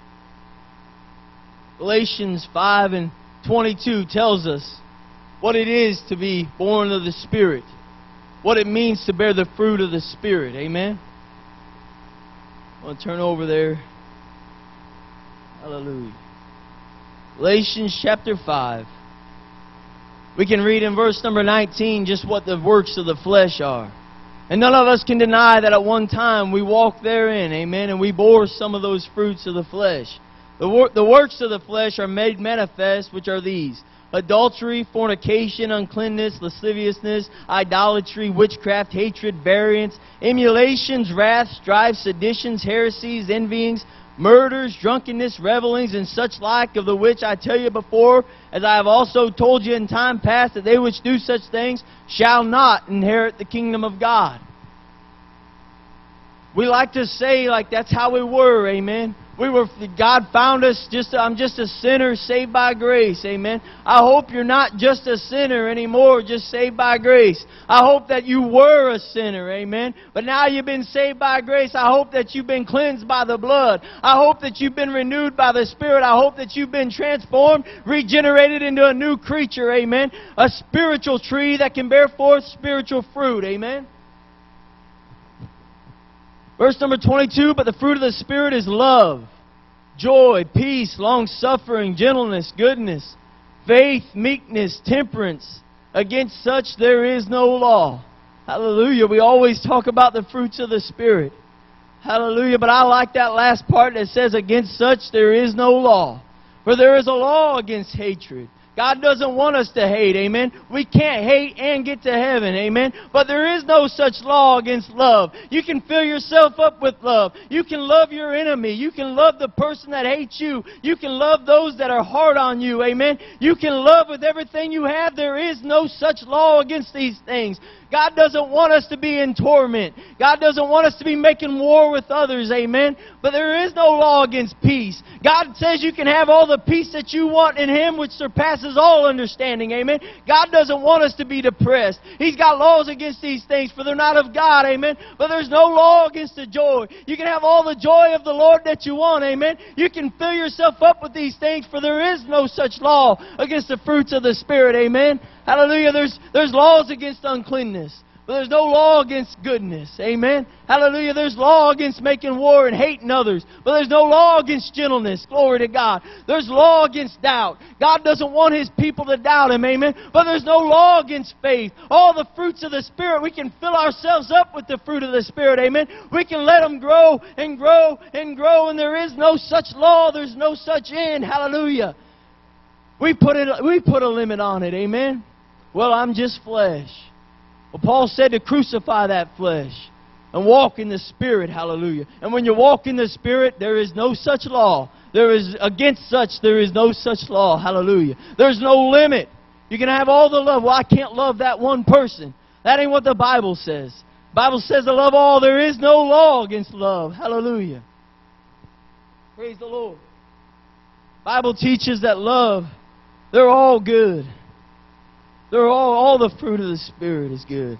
Galatians five and twenty-two tells us what it is to be born of the Spirit. What it means to bear the fruit of the Spirit. Amen. I want to turn over there. Hallelujah. Galatians chapter five. We can read in verse number nineteen just what the works of the flesh are. And none of us can deny that at one time we walked therein, amen, and we bore some of those fruits of the flesh. The, wor the works of the flesh are made manifest, which are these: adultery, fornication, uncleanness, lasciviousness, idolatry, witchcraft, hatred, variance, emulations, wrath, strife, seditions, heresies, envyings, murders, drunkenness, revellings, and such like, of the which I tell you before, as I have also told you in time past, that they which do such things shall not inherit the kingdom of God. We like to say like that's how we were, amen. We were, God found us, just I'm just a sinner saved by grace, amen. I hope you're not just a sinner anymore, just saved by grace. I hope that you were a sinner, amen. But now you've been saved by grace. I hope that you've been cleansed by the blood. I hope that you've been renewed by the Spirit. I hope that you've been transformed, regenerated into a new creature, amen. A spiritual tree that can bear forth spiritual fruit, amen. Verse number twenty-two, but the fruit of the Spirit is love, joy, peace, long-suffering, gentleness, goodness, faith, meekness, temperance. Against such there is no law. Hallelujah. We always talk about the fruits of the Spirit. Hallelujah. But I like that last part that says, against such there is no law. For there is a law against hatred. God doesn't want us to hate, amen. We can't hate and get to heaven, amen. But there is no such law against love. You can fill yourself up with love. You can love your enemy. You can love the person that hates you. You can love those that are hard on you, amen. You can love with everything you have. There is no such law against these things. God doesn't want us to be in torment. God doesn't want us to be making war with others, amen. But there is no law against peace. God says you can have all the peace that you want in Him, which surpasses all understanding, amen. God doesn't want us to be depressed. He's got laws against these things, for they're not of God, amen. But there's no law against the joy. You can have all the joy of the Lord that you want, amen. You can fill yourself up with these things, for there is no such law against the fruits of the Spirit, amen. Hallelujah. There's, there's laws against uncleanness, but there's no law against goodness. Amen. Hallelujah. There's law against making war and hating others, but there's no law against gentleness. Glory to God. There's law against doubt. God doesn't want His people to doubt Him. Amen. But there's no law against faith. All the fruits of the Spirit, we can fill ourselves up with the fruit of the Spirit. Amen. We can let them grow and grow and grow, and there is no such law. There's no such end. Hallelujah. We put it, we put a limit on it. Amen. Well, I'm just flesh. Well, Paul said to crucify that flesh and walk in the Spirit. Hallelujah. And when you walk in the Spirit, there is no such law. There is, against such, there is no such law. Hallelujah. There's no limit. You can have all the love. Well, I can't love that one person. That ain't what the Bible says. The Bible says to love all. There is no law against love. Hallelujah. Praise the Lord. The Bible teaches that love, they're all good. They're all, all the fruit of the Spirit is good.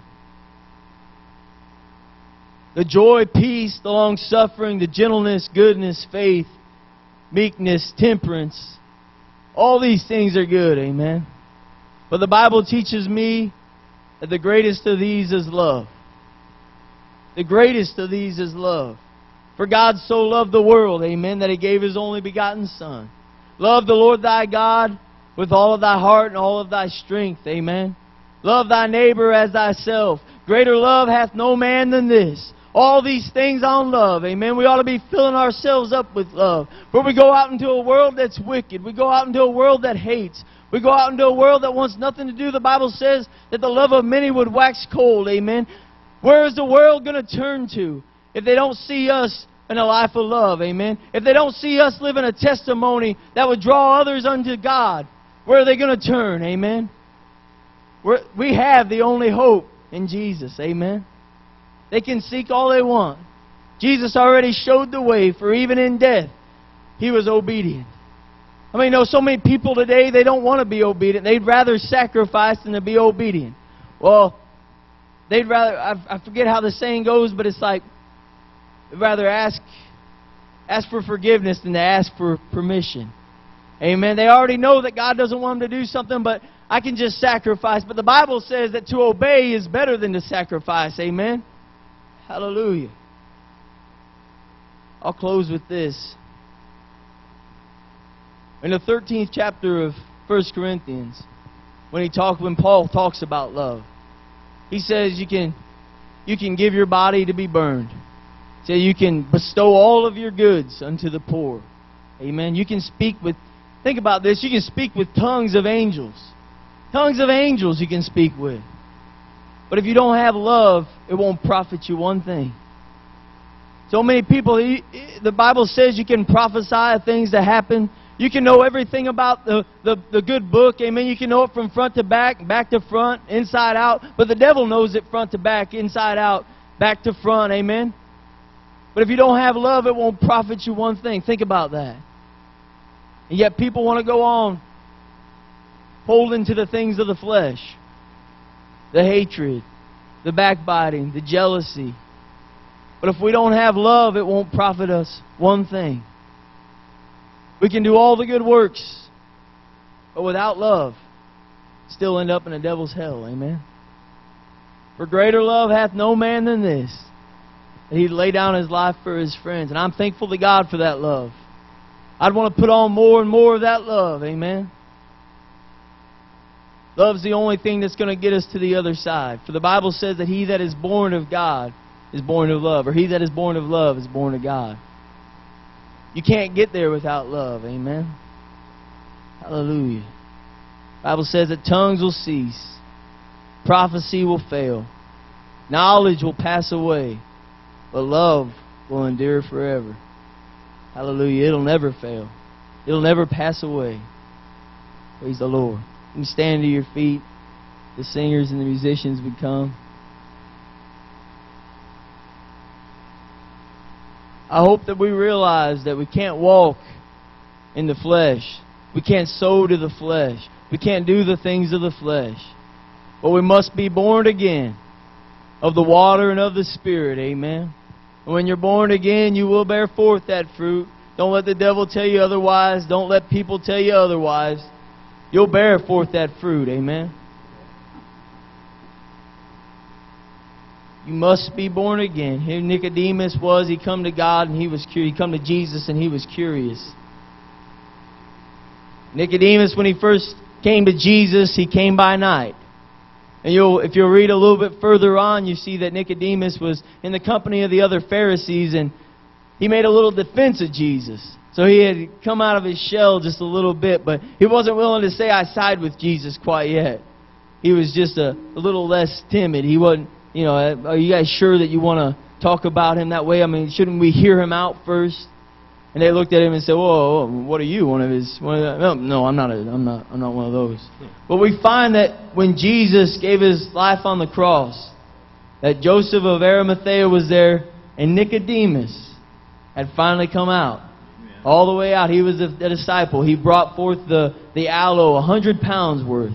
The joy, peace, the long-suffering, the gentleness, goodness, faith, meekness, temperance. All these things are good, amen. But the Bible teaches me that the greatest of these is love. The greatest of these is love. For God so loved the world, amen, that He gave His only begotten Son. Love the Lord thy God with all of thy heart and all of thy strength. Amen. Love thy neighbor as thyself. Greater love hath no man than this. All these things on love. Amen. We ought to be filling ourselves up with love. For we go out into a world that's wicked. We go out into a world that hates. We go out into a world that wants nothing to do. The Bible says that the love of many would wax cold. Amen. Where is the world going to turn to if they don't see us in a life of love? Amen. If they don't see us living a testimony that would draw others unto God, where are they going to turn? Amen. We're, we have the only hope in Jesus. Amen. They can seek all they want. Jesus already showed the way, for even in death, He was obedient. I mean, you know, so many people today, they don't want to be obedient. They'd rather sacrifice than to be obedient. Well, they'd rather, I, I forget how the saying goes, but it's like, they'd rather ask, ask for forgiveness than to ask for permission. Amen. They already know that God doesn't want them to do something, but I can just sacrifice. But the Bible says that to obey is better than to sacrifice. Amen. Hallelujah. I'll close with this. In the thirteenth chapter of First Corinthians, when he talk, when Paul talks about love, he says you can you can give your body to be burned. He said you can bestow all of your goods unto the poor. Amen. You can speak with, think about this, you can speak with tongues of angels. Tongues of angels you can speak with. But if you don't have love, it won't profit you one thing. So many people, the Bible says you can prophesy things that happen. You can know everything about the, the, the good book. Amen. You can know it from front to back, back to front, inside out. But the devil knows it front to back, inside out, back to front. Amen. But if you don't have love, it won't profit you one thing. Think about that. And yet people want to go on holding to the things of the flesh. The hatred, the backbiting, the jealousy. But if we don't have love, it won't profit us one thing. We can do all the good works, but without love, still end up in the devil's hell. Amen. For greater love hath no man than this, that he'd lay down his life for his friends. And I'm thankful to God for that love. I'd want to put on more and more of that love. Amen. Love's the only thing that's going to get us to the other side. For the Bible says that he that is born of God is born of love. Or he that is born of love is born of God. You can't get there without love. Amen. Hallelujah. The Bible says that tongues will cease. Prophecy will fail. Knowledge will pass away. But love will endure forever. Hallelujah. It'll never fail. It'll never pass away. Praise the Lord. You can stand to your feet. The singers and the musicians would come. I hope that we realize that we can't walk in the flesh. We can't sow to the flesh. We can't do the things of the flesh. But we must be born again of the water and of the Spirit. Amen. And when you're born again, you will bear forth that fruit. Don't let the devil tell you otherwise. Don't let people tell you otherwise. You'll bear forth that fruit. Amen. You must be born again. Here Nicodemus was. He come to God and he was curious. He come to Jesus and he was curious. Nicodemus, when he first came to Jesus, he came by night. And you'll, if you'll read a little bit further on, you see that Nicodemus was in the company of the other Pharisees, and he made a little defense of Jesus. So he had come out of his shell just a little bit, but he wasn't willing to say, I side with Jesus quite yet. He was just a, a little less timid. He wasn't, you know, are you guys sure that you want to talk about him that way? I mean, shouldn't we hear him out first? And they looked at him and said, "Whoa, whoa, what are you? One of his? One of the, no, no, I'm not. A, I'm not. I'm not one of those." But we find that when Jesus gave his life on the cross, that Joseph of Arimathea was there, and Nicodemus had finally come out, all the way out. He was a, a disciple. He brought forth the the aloe, a hundred pounds worth.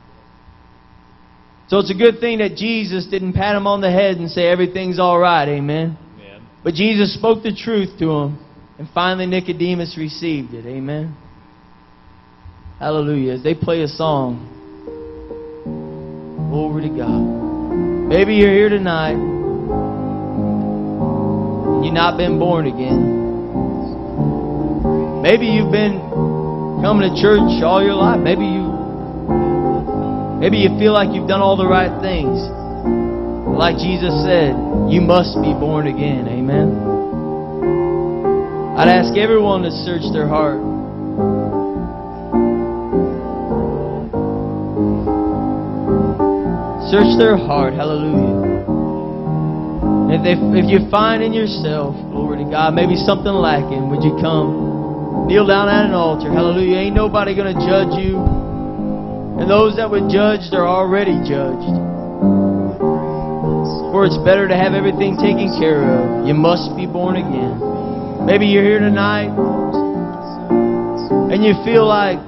So it's a good thing that Jesus didn't pat him on the head and say everything's all right. Amen. Amen. But Jesus spoke the truth to him. And finally Nicodemus received it. Amen. Hallelujah. As they play a song, glory to God. Maybe you're here tonight and you've not been born again. Maybe you've been coming to church all your life. Maybe you maybe you feel like you've done all the right things. Like Jesus said, you must be born again. Amen. I'd ask everyone to search their heart. Search their heart. Hallelujah. If, they, if you find in yourself, glory to God, maybe something lacking, would you come? Kneel down at an altar. Hallelujah. Ain't nobody going to judge you. And those that would judge, they're already judged. For it's better to have everything taken care of. You must be born again. Maybe you're here tonight and you feel like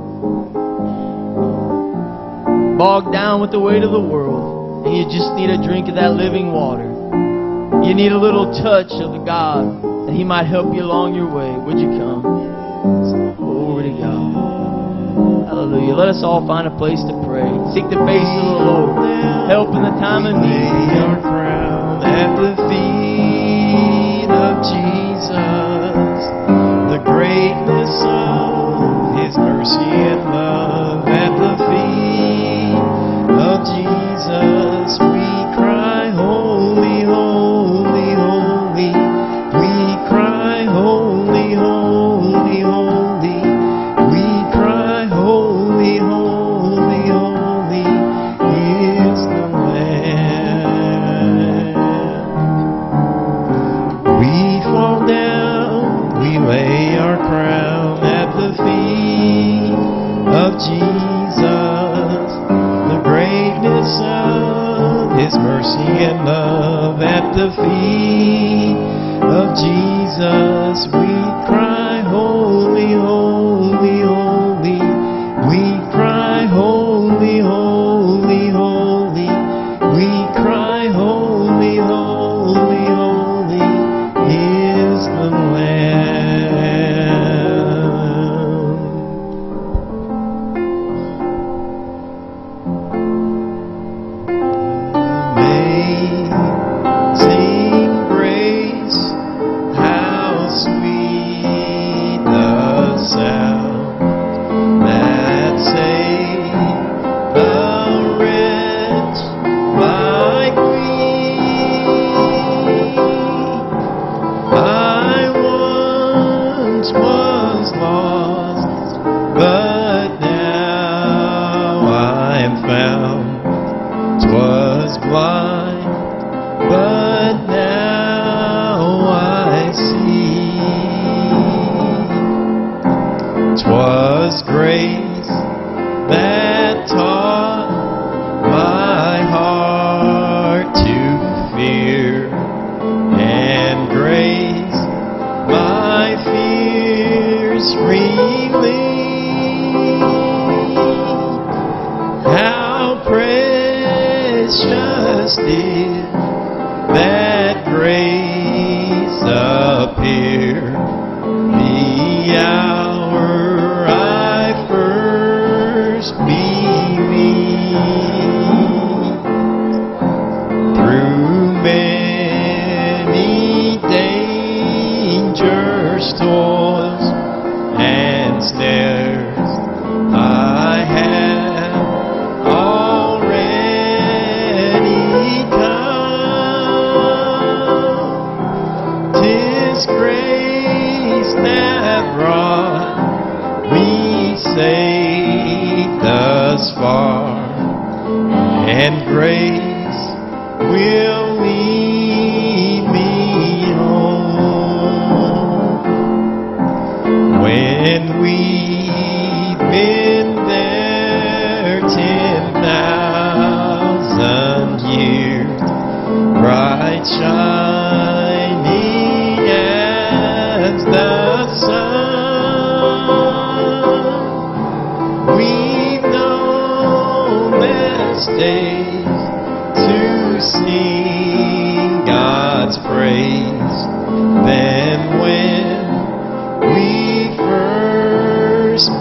bogged down with the weight of the world and you just need a drink of that living water. You need a little touch of the God that He might help you along your way. Would you come? Glory to God. Hallelujah. Let us all find a place to pray. Seek the face of the Lord. Help in the time of need. Lay your crown at the feet of Jesus, the greatness of His mercy and love. At the feet of Jesus we cry, holy. Jesus, the greatness of His mercy and love. At the feet of Jesus we cry, holy, holy, holy. We cry, holy, holy, holy. We cry, holy, holy, holy is the Lamb. Amazing grace, how sweet the sound that saved a wretch like me. I once was lost, but now I am found. 'Twas blind, but now I see. 'Twas grace that taught my heart to fear, and grace my fears relieved. How precious did that grace appear the hour I first believed. Through many dangers, toils, and snares, I have already come. 'Tis grace that brought me safe thus far, and grace will lead me home. When we've been there ten thousand years, bright shining as the sun, we've known best days to sing God's praise than when we first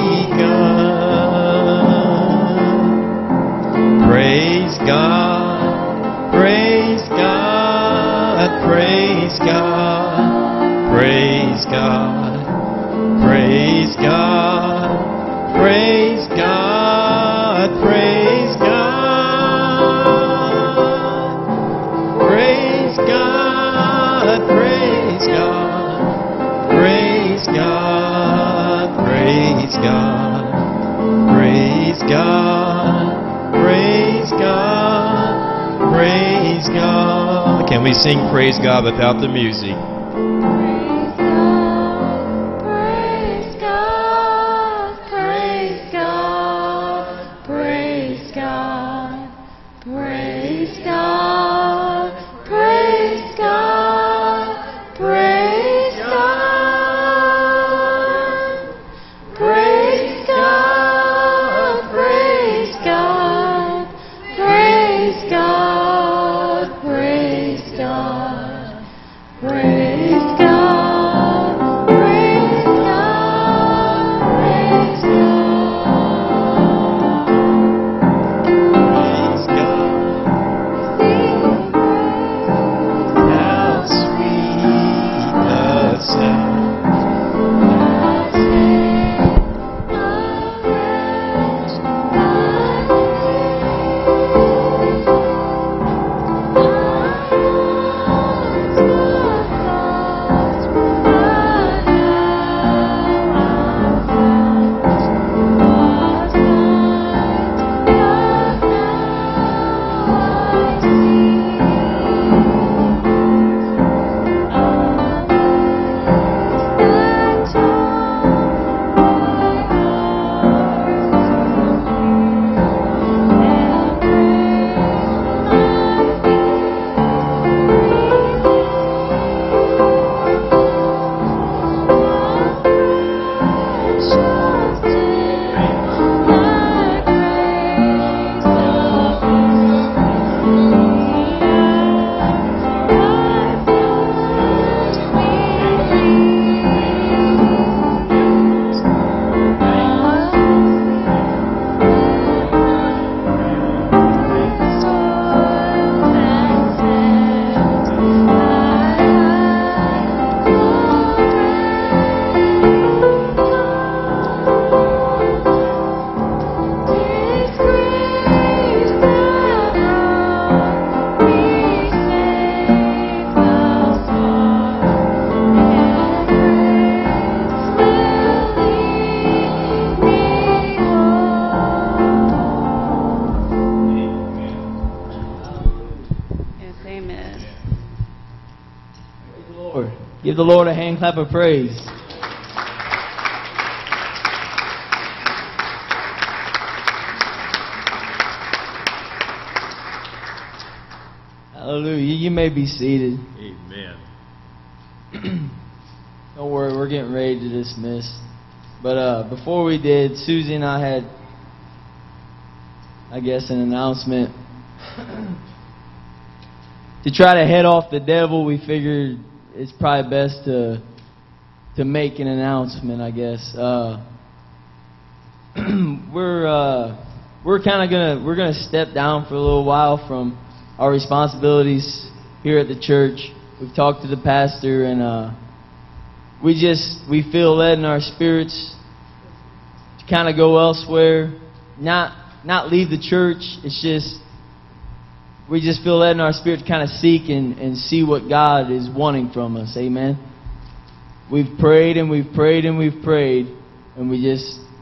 begun. Praise God, praise God, praise God, praise God, praise God, praise God, praise God, praise God, praise God, praise God, praise God, praise God, praise God, praise God. Can we sing praise God without the music? Praise God, praise God, praise God, praise God, praise God, praise God, praise God, praise God, praise God, praise God, praise God. Give the Lord a hand clap of praise. Hallelujah. You may be seated. Amen. Don't worry, we're getting ready to dismiss. But uh, before we did, Susie and I had, I guess, an announcement. To try to head off the devil, we figured it's probably best to to make an announcement, I guess. Uh, we're uh, we're kind of gonna we're gonna step down for a little while from our responsibilities here at the church. We've talked to the pastor, and uh, we just we feel led in our spirits to kind of go elsewhere, not not leave the church. It's just we just feel led in our spirit to kind of seek and, and see what God is wanting from us. Amen. We've prayed and we've prayed and we've prayed, and we just